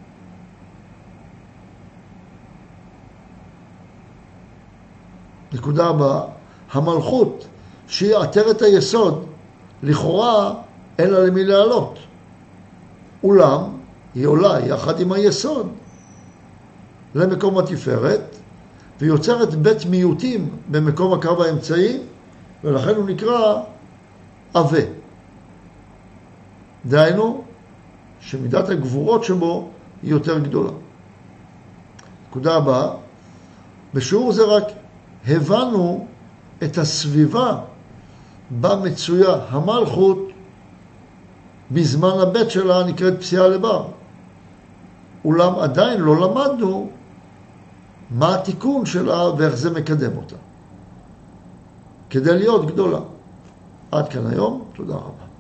נקודה הבאה, המלכות שהיא עטרת היסוד, לכאורה אין לה למי לעלות. אולם היא עולה יחד עם היסוד למקום התפארת, ויוצרת בית מיעוטים במקום הקו האמצעי, ולכן הוא נקרא עבה. דהיינו שמידת הגבורות שבו היא יותר גדולה. נקודה הבאה, בשיעור זה רק הבנו את הסביבה בה מצויה המלכות בזמן הבית שלה נקראת פסיעה לבר. אולם עדיין לא למדנו מה התיקון שלה ואיך זה מקדם אותה כדי להיות גדולה. עד כאן היום, תודה רבה.